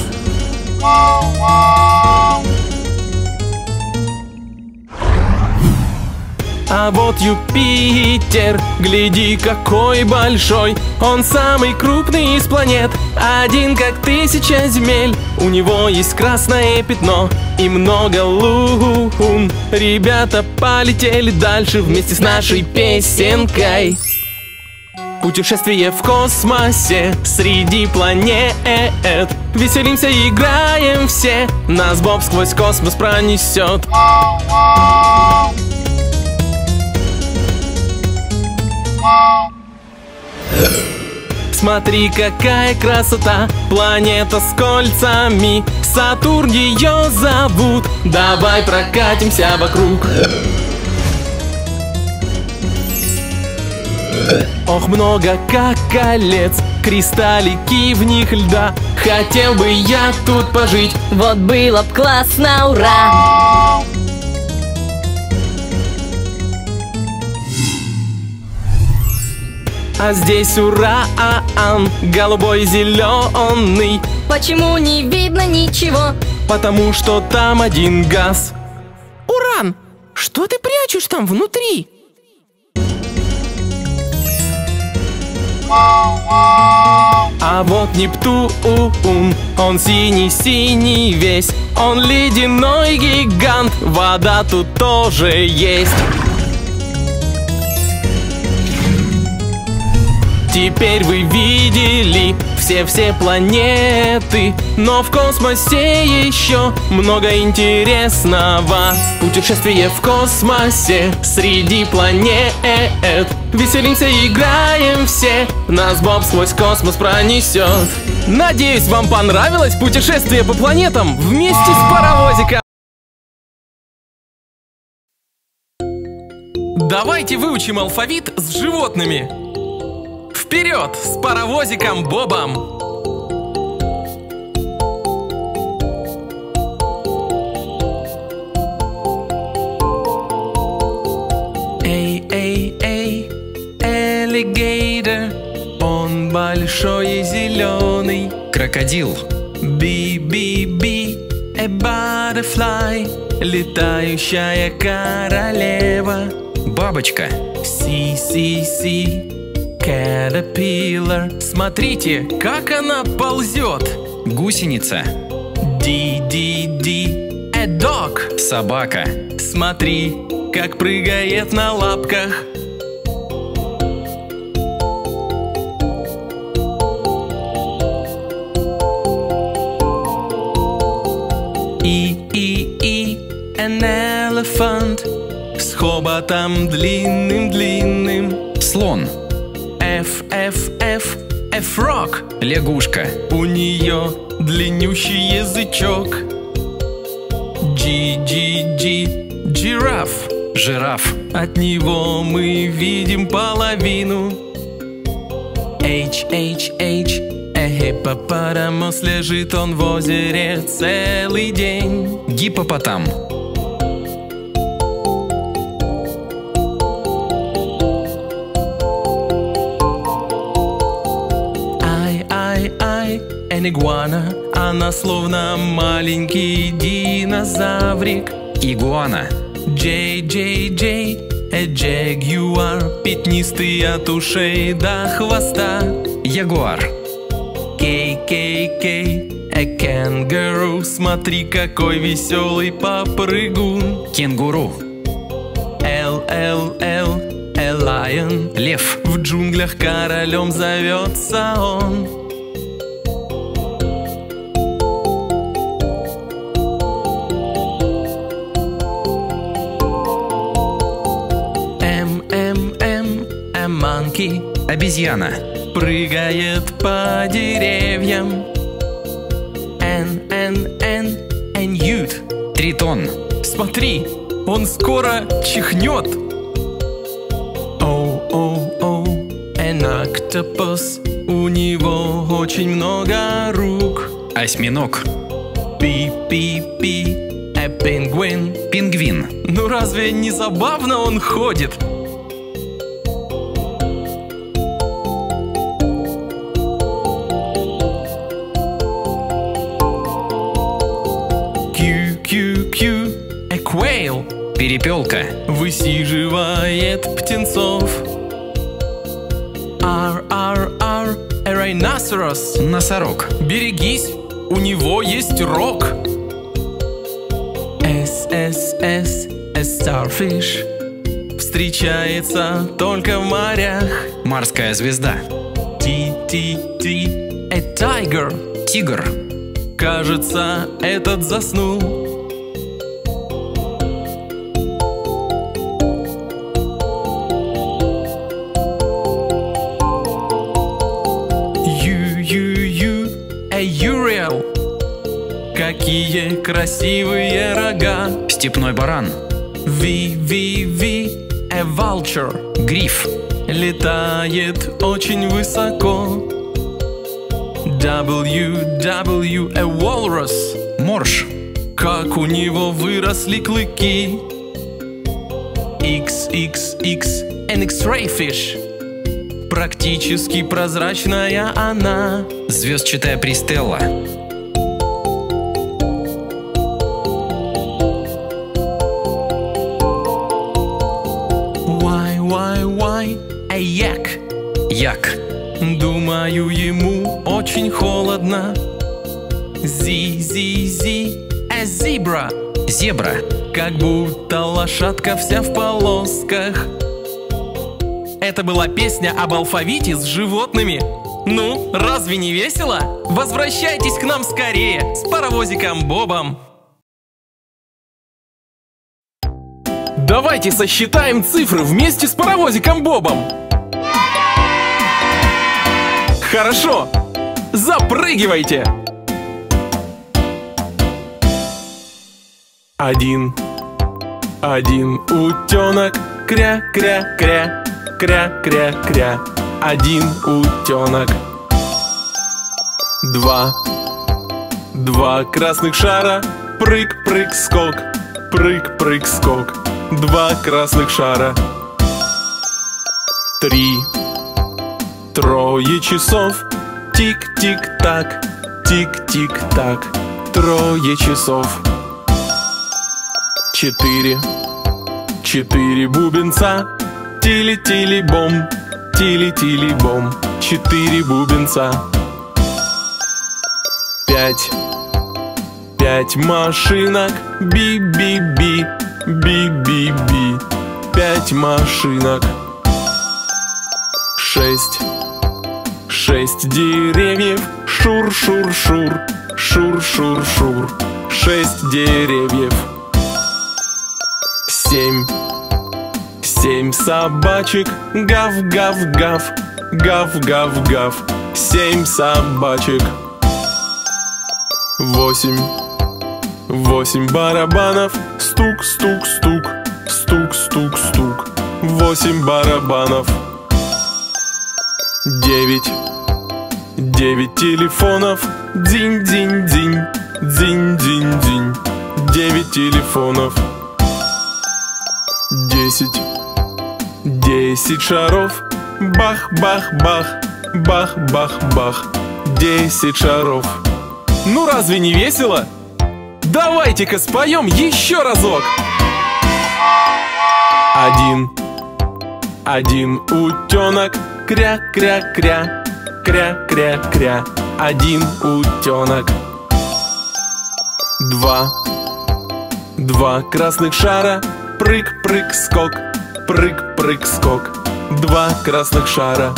А вот Юпитер, гляди, какой большой. Он самый крупный из планет, один как тысяча земель. У него есть красное пятно и много лун. Ребята полетели дальше вместе с нашей песенкой. Путешествие в космосе среди планет. Веселимся и играем все. Нас Боб сквозь космос пронесет. Смотри, какая красота, планета с кольцами. Сатурн ее зовут. Давай прокатимся вокруг. Ох, много как колец, кристаллики в них льда. Хотел бы я тут пожить. Вот было б классно, ура! А здесь уран, голубой зеленый. Почему не видно ничего? Потому что там один газ. Уран, что ты прячешь там внутри? А вот Нептун, он синий-синий весь. Он ледяной гигант, вода тут тоже есть. Теперь вы видели все-все планеты, но в космосе еще много интересного. Путешествие в космосе среди планет. Веселимся и играем все. Нас Боб сквозь космос пронесет. Надеюсь, вам понравилось путешествие по планетам вместе с паровозиком. Давайте выучим алфавит с животными. Вперед с паровозиком Бобом! Эй, эй, эй, аллигейтор, он большой и зеленый. Крокодил. Би, би, би. a butterfly, летающая королева. Бабочка. C, C, C, caterpillar. Смотрите, как она ползет. Гусеница. D, D, D, a dog. Собака. Смотри, как прыгает на лапках. И, и, и, an elephant. С хоботом длинным-длинным. Слон. F, F, F, a frog. Лягушка. У нее длиннющий язычок. G, G, G, жираф. Жираф. От него мы видим половину. H, H, H, a hippopotamus. Лежит он в озере целый день. Гиппопотам. I, I, I, an iguana. Она словно маленький динозаврик. Игуана. J, J, J, a jaguar. Пятнистый от ушей до хвоста. Ягуар. K, K, K, a kangaroo. Смотри, какой веселый попрыгун. Кенгуру. L, L, L, a lion. Лев. В джунглях королем зовется он. M, M, M, a monkey. Обезьяна. Прыгает по деревьям. N, N, N, a newt. Тритон. Смотри, он скоро чихнет. O, O, O, an octopus. У него очень много рук. Осьминог. P, P, P, a penguin. Пингвин. Ну разве не забавно он ходит? Q, Q, Q, a quail. Перепелка. Высиживает птенцов. R, R, R, a rhinoceros. Носорог. Берегись, у него есть рог. S, S, S, a starfish. Встречается только в морях. Морская звезда. T, T, T, a tiger. Тигр. Кажется, этот заснул. Ю, ю, ю, a uriel. Какие красивые рога. Степной баран. V, V, V, a vulture. Гриф. Летает очень высоко. W, W, a walrus. Морж. Как у него выросли клыки. X, X, X, an X-ray fish. Практически прозрачная она. Звездчатая пристелла. Y, Y, Y, a yak. Як. Думаю, ему очень холодно. Z, Z, Z, a zebra. Зебра. Как будто лошадка вся в полосках. Это была песня об алфавите с животными. Ну, разве не весело? Возвращайтесь к нам скорее с паровозиком Бобом. Давайте сосчитаем цифры вместе с паровозиком Бобом. Хорошо, запрыгивайте. Один, один утенок, кря-кря-кря, кря-кря-кря. Один утенок. Два, два красных шара, прыг-прыг-скок, прыг-прыг-скок. Два красных шара. Три, трое часов, тик-тик-так, тик-тик-так. трое часов. Четыре, четыре бубенца. Тили-тили-бом, тили-тили-бом. Четыре бубенца. Пять, пять машинок. Би-би-би, би-би-би. Пять машинок. Шесть, шесть деревьев. Шур-шур-шур, шур-шур-шур. Шесть деревьев. Семь, семь собачек. Гав-гав-гав, гав-гав-гав. Семь собачек. Восемь, восемь барабанов. Стук-стук-стук, стук-стук-стук. Восемь барабанов. Девять, девять телефонов. Динь-динь-динь, динь-динь-динь. Девять телефонов. Десять, десять шаров. Бах-бах-бах, бах-бах-бах. Десять шаров. Ну разве не весело? Давайте-ка споем еще разок. Один, один утенок. Кря-кря-кря, кря-кря-кря. Один утенок. Два, два красных шара. Прыг-прыг-скок, прыг-прыг-скок. Два красных шара.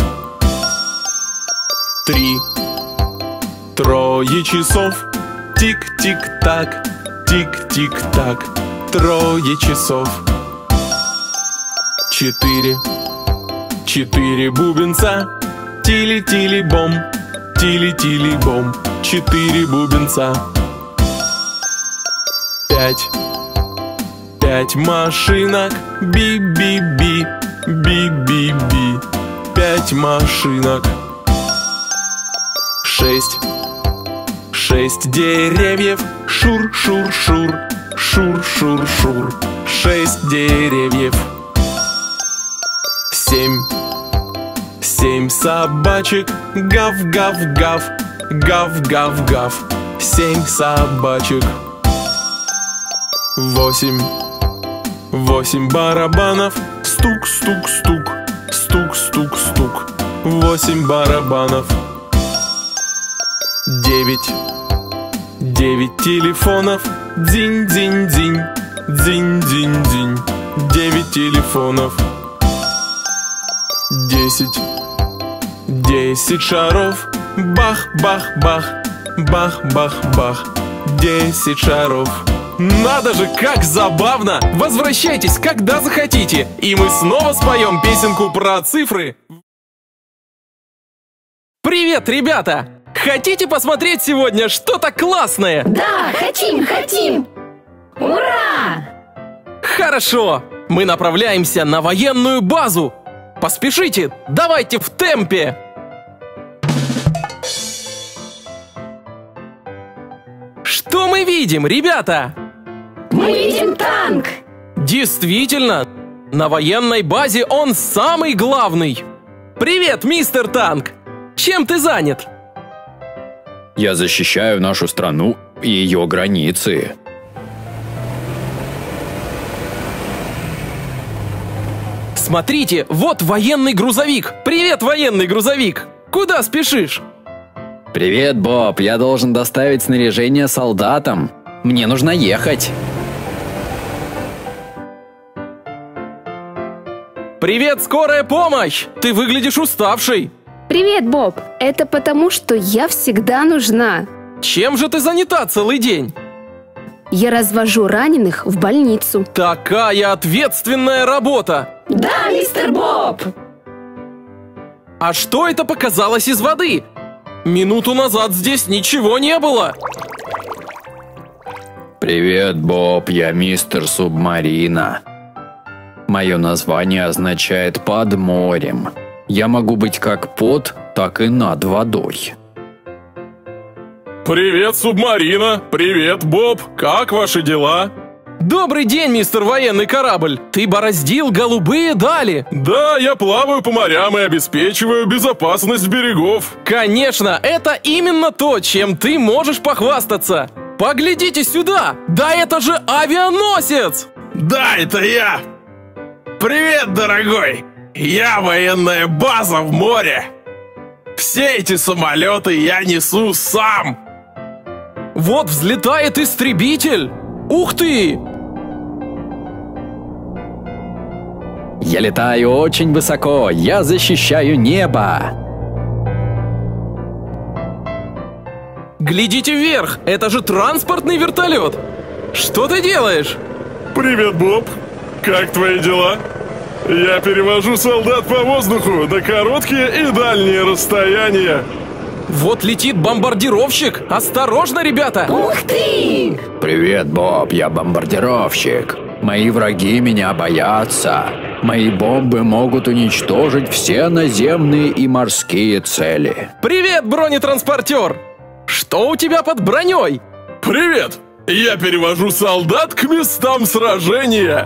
Три, трое часов. Тик-тик-так, тик-тик-так. Трое часов. Четыре, четыре бубенца. Тили-тили-бом, тили-тили-бом. Четыре бубенца. Пять, пять машинок. Би-би-би, би-би-би. Пять машинок. Шесть, шесть деревьев. Шур-шур-шур, шур-шур-шур. Шесть деревьев. Семь, семь собачек. Гав-гав-гав, гав-гав-гав. Семь собачек. Восемь, восемь барабанов. Стук-стук-стук, стук-стук-стук. Восемь барабанов. Девять, девять телефонов. Динь-динь-динь, динь-динь-динь. Девять телефонов. Десять, десять шаров. Бах-бах-бах, бах-бах-бах. Десять шаров. Надо же, как забавно! Возвращайтесь, когда захотите, и мы снова споем песенку про цифры. Привет, ребята! Хотите посмотреть сегодня что-то классное? Да, хотим, хотим! Ура! Хорошо! Мы направляемся на военную базу. Поспешите, давайте в темпе! Что мы видим, ребята? Мы видим танк! Действительно, на военной базе он самый главный. Привет, мистер Танк! Чем ты занят? Я защищаю нашу страну и ее границы. Смотрите, вот военный грузовик. Привет, военный грузовик! Куда спешишь? Привет, Боб. Я должен доставить снаряжение солдатам. Мне нужно ехать. Привет, скорая помощь! Ты выглядишь уставшей. Привет, Боб. Это потому, что я всегда нужна. Чем же ты занята целый день? Я развожу раненых в больницу. Такая ответственная работа! Да, мистер Боб! А что это показалось из воды? Минуту назад здесь ничего не было. Привет, Боб. Я мистер Субмарина. Мое название означает «под морем». Я могу быть как под, так и над водой. Привет, Субмарина! Привет, Боб! Как ваши дела? Добрый день, мистер военный корабль! Ты бороздил голубые дали! Да, я плаваю по морям и обеспечиваю безопасность берегов. Конечно, это именно то, чем ты можешь похвастаться! Поглядите сюда! Да это же авианосец! Да, это я! Привет, дорогой! Я военная база в море! Все эти самолеты я несу сам! Вот взлетает истребитель! Ух ты! Я летаю очень высоко, я защищаю небо. Глядите вверх! Это же транспортный вертолет! Что ты делаешь? Привет, Боб! Как твои дела? Я перевожу солдат по воздуху на короткие и дальние расстояния. Вот летит бомбардировщик! Осторожно, ребята! Ух ты! Привет, Боб, я бомбардировщик. Мои враги меня боятся. Мои бомбы могут уничтожить все наземные и морские цели. Привет, бронетранспортер! Что у тебя под броней? Привет! Я перевожу солдат к местам сражения.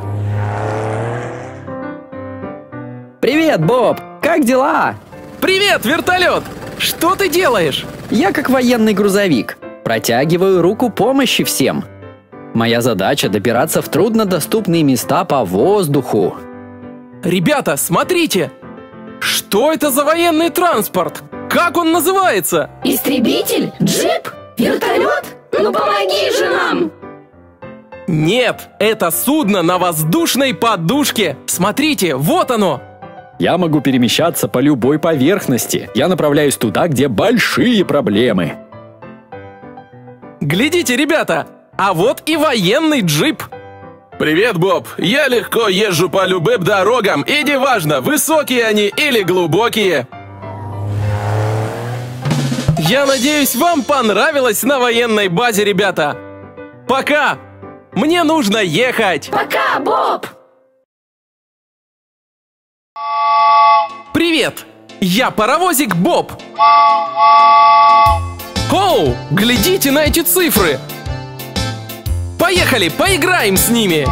Привет, Боб! Как дела? Привет, вертолет! Что ты делаешь? Я как военный грузовик. Протягиваю руку помощи всем. Моя задача добираться в труднодоступные места по воздуху. Ребята, смотрите! Что это за военный транспорт? Как он называется? Истребитель? Джип? Вертолет? Ну помоги же нам! Нет, это судно на воздушной подушке. Смотрите, вот оно. Я могу перемещаться по любой поверхности. Я направляюсь туда, где большие проблемы. Глядите, ребята, а вот и военный джип. Привет, Боб! Я легко езжу по любым дорогам, и неважно, высокие они или глубокие. Я надеюсь, вам понравилось на военной базе, ребята. Пока! Мне нужно ехать. Пока, Боб! Привет! Я паровозик Боб. Оу, глядите на эти цифры. Поехали, поиграем с ними.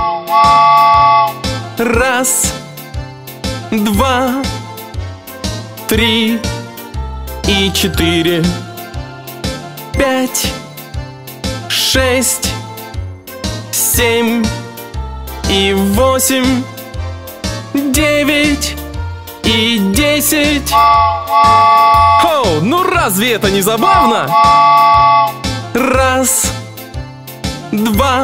Раз, два, три и четыре, пять, шесть, семь и восемь, девять и десять. Оу, ну разве это не забавно? Раз, два,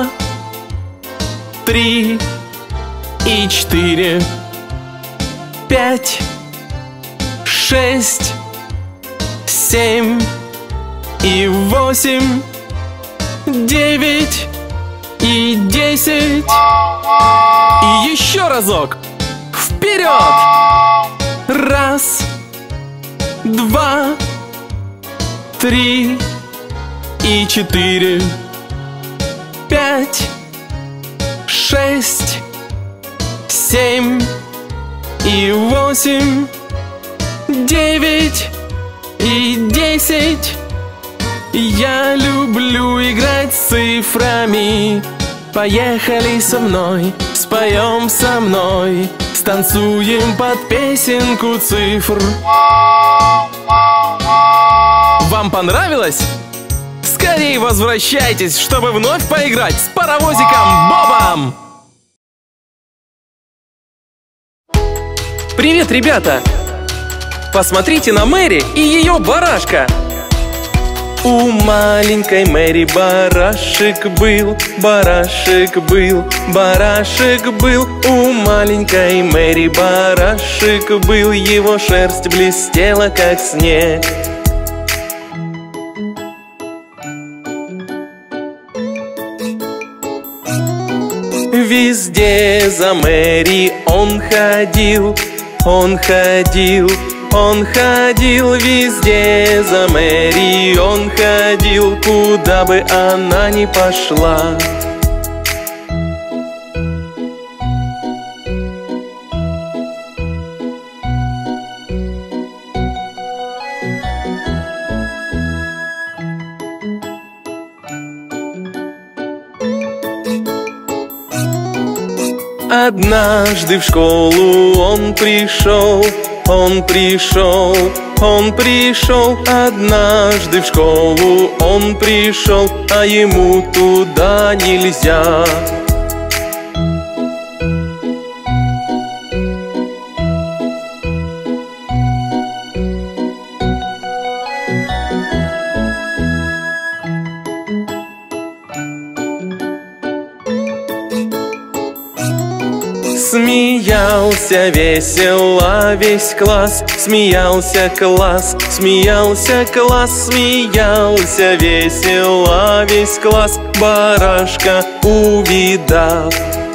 три и четыре, пять, шесть, семь и восемь, девять и десять. И еще разок. Вперед! Раз, два, три и четыре, пять, шесть, семь и восемь, девять и десять. Я люблю играть с цифрами. Поехали со мной, споем со мной, станцуем под песенку цифр. Вам понравилось? Скорее возвращайтесь, чтобы вновь поиграть с паровозиком Бобом! Привет, ребята! Посмотрите на Мэри и ее барашка! У маленькой Мэри барашек был, барашек был, барашек был. У маленькой Мэри барашек был, его шерсть блестела, как снег. Везде за Мэри он ходил, он ходил, он ходил везде за Мэри, он ходил, куда бы она ни пошла. Однажды в школу он пришел, он пришел, он пришел, однажды в школу он пришел, а ему туда нельзя. Смеялся весело весь класс, смеялся класс, смеялся класс, смеялся весело весь класс, барашка увидав.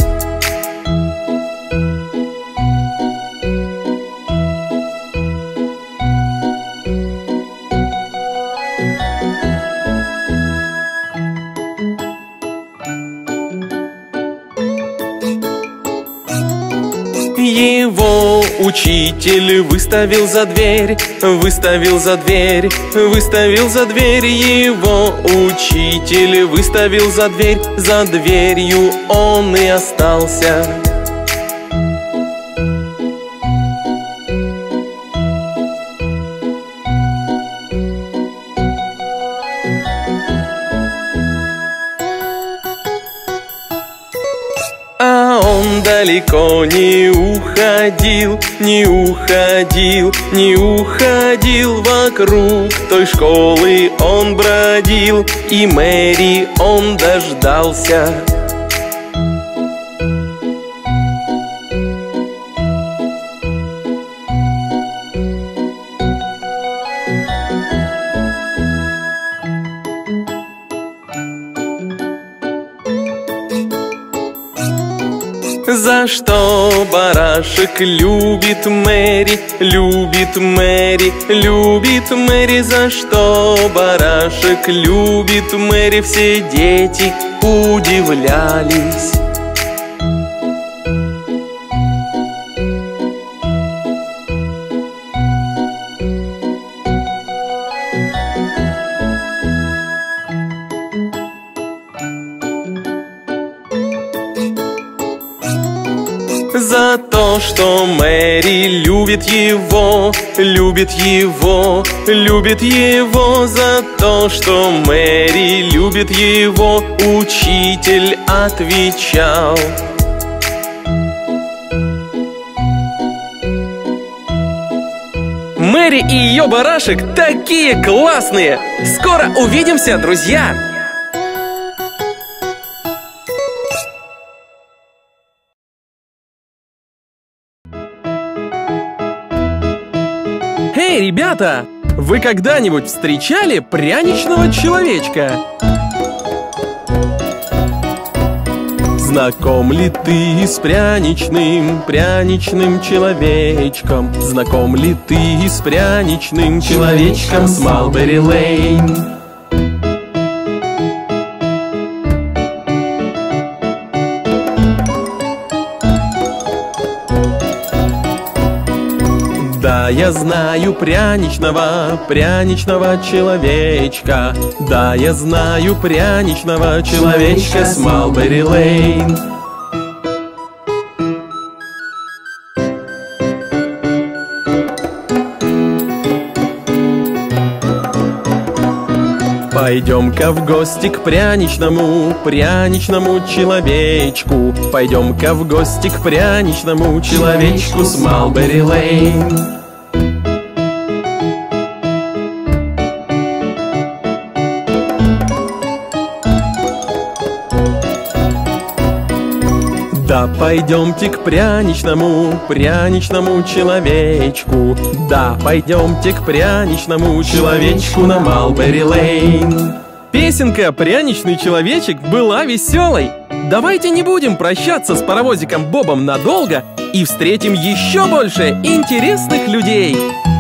Его учитель выставил за дверь, выставил за дверь, выставил за дверь. Его учитель выставил за дверь, за дверью он и остался. А он далеко не уходил, не уходил, не уходил. Вокруг той школы он бродил, и Мэри он дождался. За что барашек любит Мэри, любит Мэри, любит Мэри? За что барашек любит Мэри? Все дети удивлялись. За то, что Мэри любит его, любит его, любит его. За то, что Мэри любит его, учитель отвечал. Мэри и ее барашек такие классные! Скоро увидимся, друзья! Эй, ребята! Вы когда-нибудь встречали пряничного человечка? Знаком ли ты с пряничным, пряничным человечком? Знаком ли ты с пряничным человечком с Малбери Лейн? Да, я знаю пряничного, пряничного человечка. Да, я знаю пряничного человечка с Малбери Лейн. Пойдем-ка в гости к пряничному, пряничному человечку. Пойдем-ка в гости к пряничному человечку с Малбери Лейн. Да, пойдемте к пряничному, пряничному человечку. Да, пойдемте к пряничному человечку на Малбери Лейн. Песенка «Пряничный человечек» была веселой. Давайте не будем прощаться с паровозиком Бобом надолго и встретим еще больше интересных людей.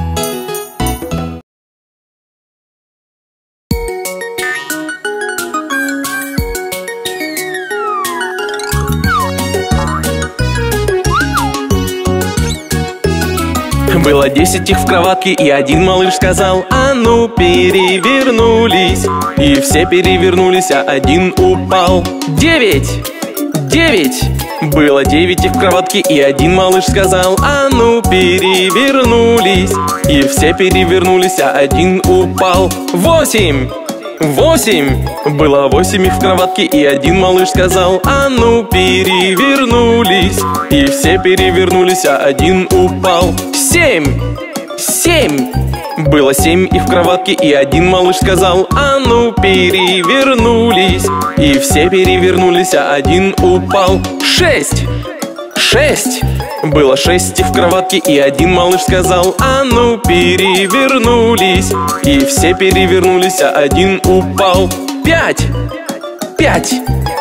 Было десять их в кроватке, и один малыш сказал: а ну перевернулись. И все перевернулись, а один упал. Девять, девять, Было девять их в кроватке, и один малыш сказал: а ну перевернулись. И все перевернулись, а один упал. Восемь! Восемь! Было восемь их в кроватке, и один малыш сказал: а ну перевернулись. И все перевернулись, а один упал. Семь! Семь! Было семь их в кроватке, и один малыш сказал: а ну перевернулись. И все перевернулись, а один упал. Шесть! Шесть! Было шесть их в кроватке, и один малыш сказал: а ну перевернулись. И все перевернулись, а один упал. Пять! Пять!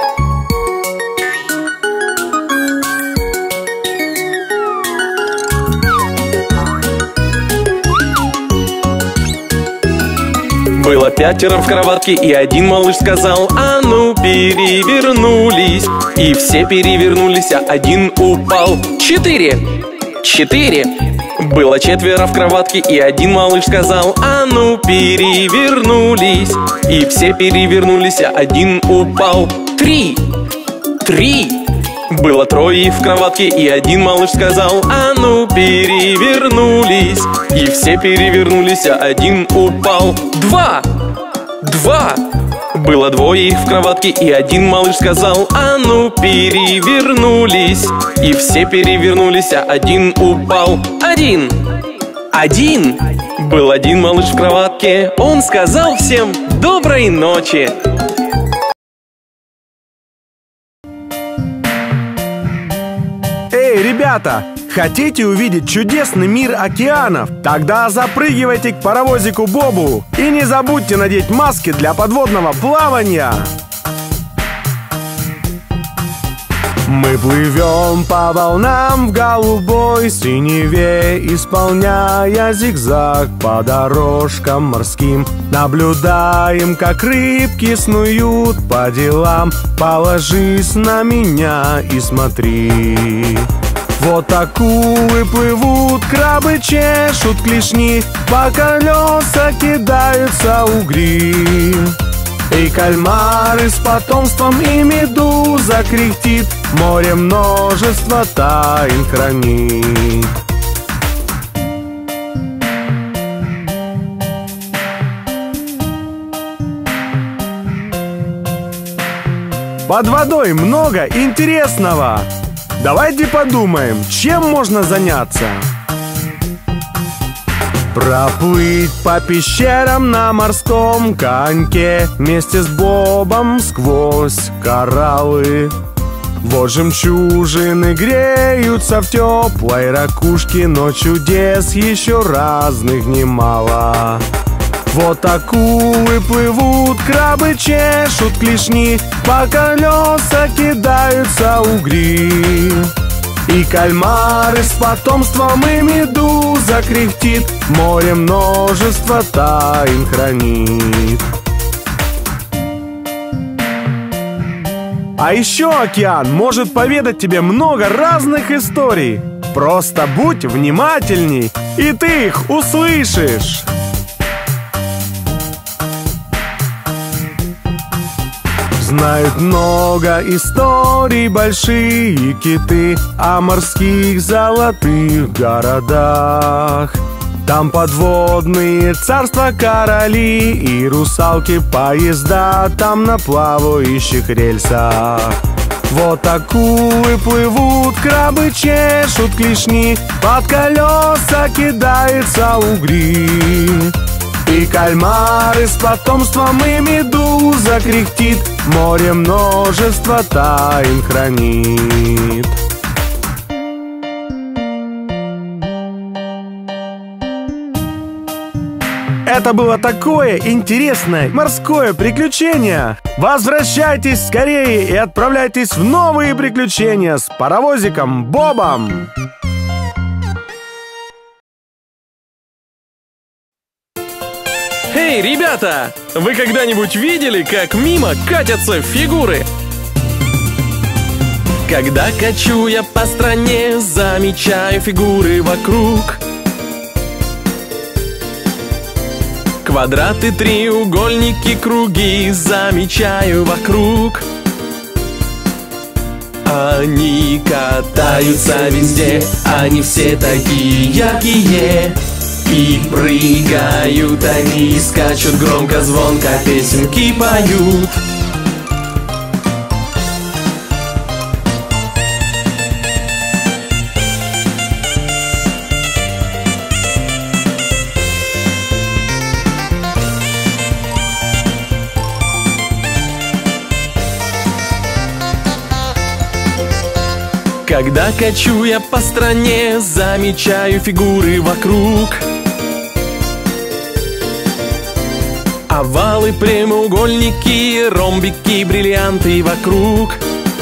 Было пятеро в кроватке, и один малыш сказал: а ну перевернулись. И все перевернулись, а один упал. Четыре! Четыре! Было четверо в кроватке, и один малыш сказал: а ну перевернулись. И все перевернулись, а один упал. Три! Три! Было трое их в кроватке, и один малыш сказал: а ну перевернулись. И все перевернулись, а один упал. Два! Два! Было двое их в кроватке, и один малыш сказал: а ну перевернулись. И все перевернулись, а один упал. Один! Один! Был один малыш в кроватке, он сказал всем доброй ночи. Эй, ребята! Хотите увидеть чудесный мир океанов? Тогда запрыгивайте к паровозику Бобу и не забудьте надеть маски для подводного плавания. Мы плывем по волнам в голубой синеве, исполняя зигзаг по дорожкам морским. Наблюдаем, как рыбки снуют по делам. Положись на меня и смотри. Вот акулы плывут, крабы чешут клешни, по колеса кидаются угри. И кальмары с потомством, и медуза кряхтит, море множество тайн хранит. Под водой много интересного. Давайте подумаем, чем можно заняться. Проплыть по пещерам на морском коньке вместе с Бобом сквозь кораллы. Вот жемчужины греются в теплой ракушке, но чудес еще разных немало. Вот акулы плывут, крабы чешут клешни, по колеса кидаются угри. И кальмары с потомством, и медуза кряхтит, море множество тайн хранит. А еще океан может поведать тебе много разных историй. Просто будь внимательней, и ты их услышишь. Знают много историй большие киты о морских золотых городах. Там подводные царства, короли и русалки, поезда там на плавающих рельсах. Вот акулы плывут, крабы чешут клешни, под колеса кидаются угри. И кальмары с потомством, и медуза кряхтит, море множество тайн хранит. Это было такое интересное морское приключение. Возвращайтесь скорее и отправляйтесь в новые приключения с паровозиком Бобом. Эй, ребята! Вы когда-нибудь видели, как мимо катятся фигуры? Когда качу я по стране, замечаю фигуры вокруг. Квадраты, треугольники, круги замечаю вокруг. Они катаются везде, они все такие яркие. И прыгают они, и скачут громко, звонко, песенки поют. Когда качу я по стране, замечаю фигуры вокруг. Овалы, прямоугольники, ромбики, бриллианты вокруг.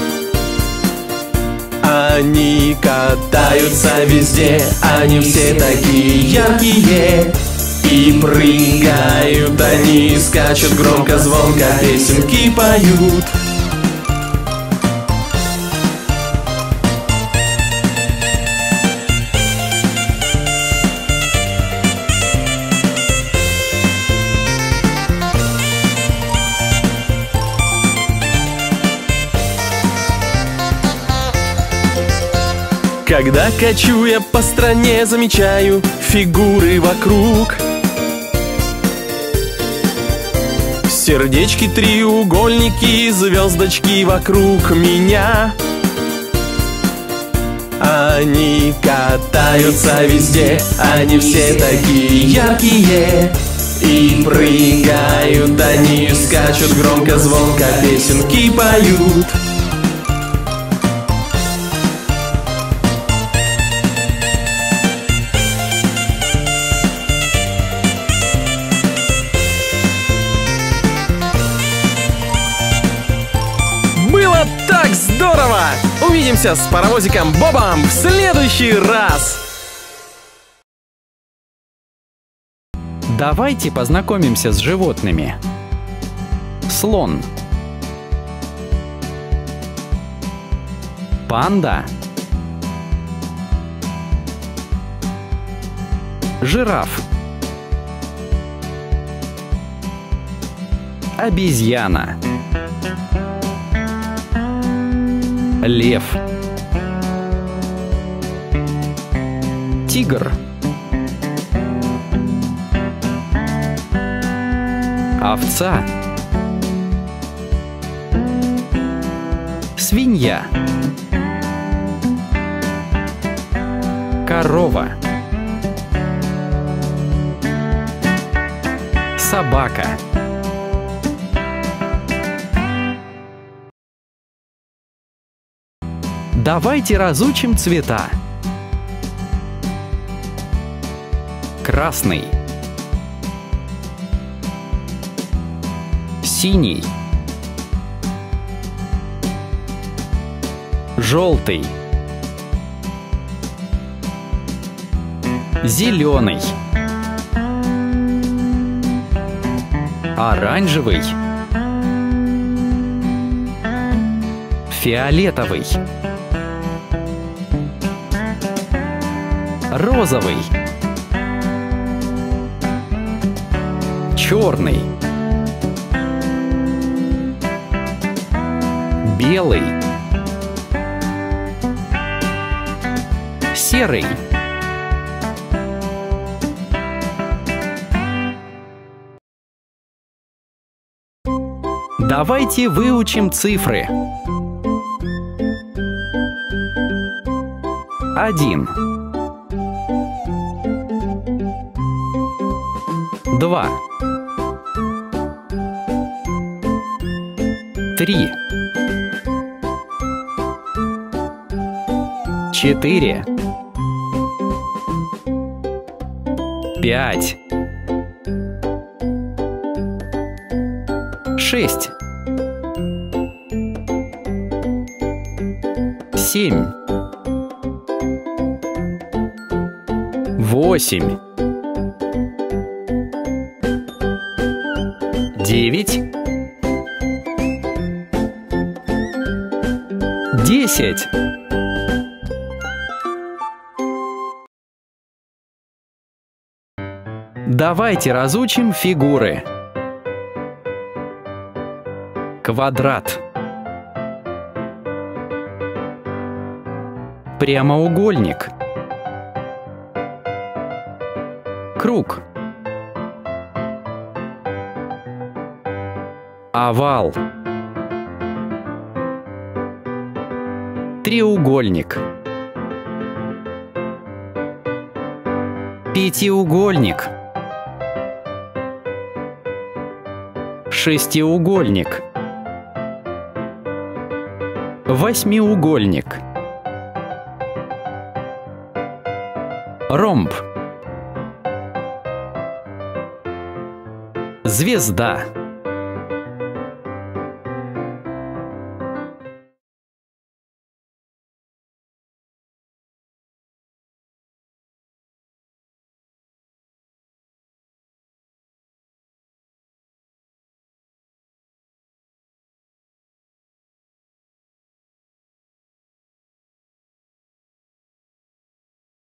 Они катаются везде, они все такие яркие. И прыгают они, скачут громко, звонко, песенки поют. Когда качу я по стране, замечаю фигуры вокруг. Сердечки, треугольники, звездочки вокруг меня. Они катаются везде, они все такие яркие. И прыгают они, скачут громко, звонко, песенки поют. Было так здорово! Увидимся с паровозиком Бобом в следующий раз! Давайте познакомимся с животными. Слон. Панда. Жираф. Обезьяна. Лев. Тигр. Овца. Свинья. Корова. Собака. Давайте разучим цвета. Красный. Синий. Желтый. Зеленый. Оранжевый. Фиолетовый. Розовый. Черный. Белый. Серый. Давайте выучим цифры. Один. Два. Три. Четыре. Пять. Шесть. Семь. Восемь. Девять. Десять. Давайте разучим фигуры. Квадрат. Прямоугольник. Круг. Овал. Треугольник. Пятиугольник. Шестиугольник. Восьмиугольник. Ромб. Звезда.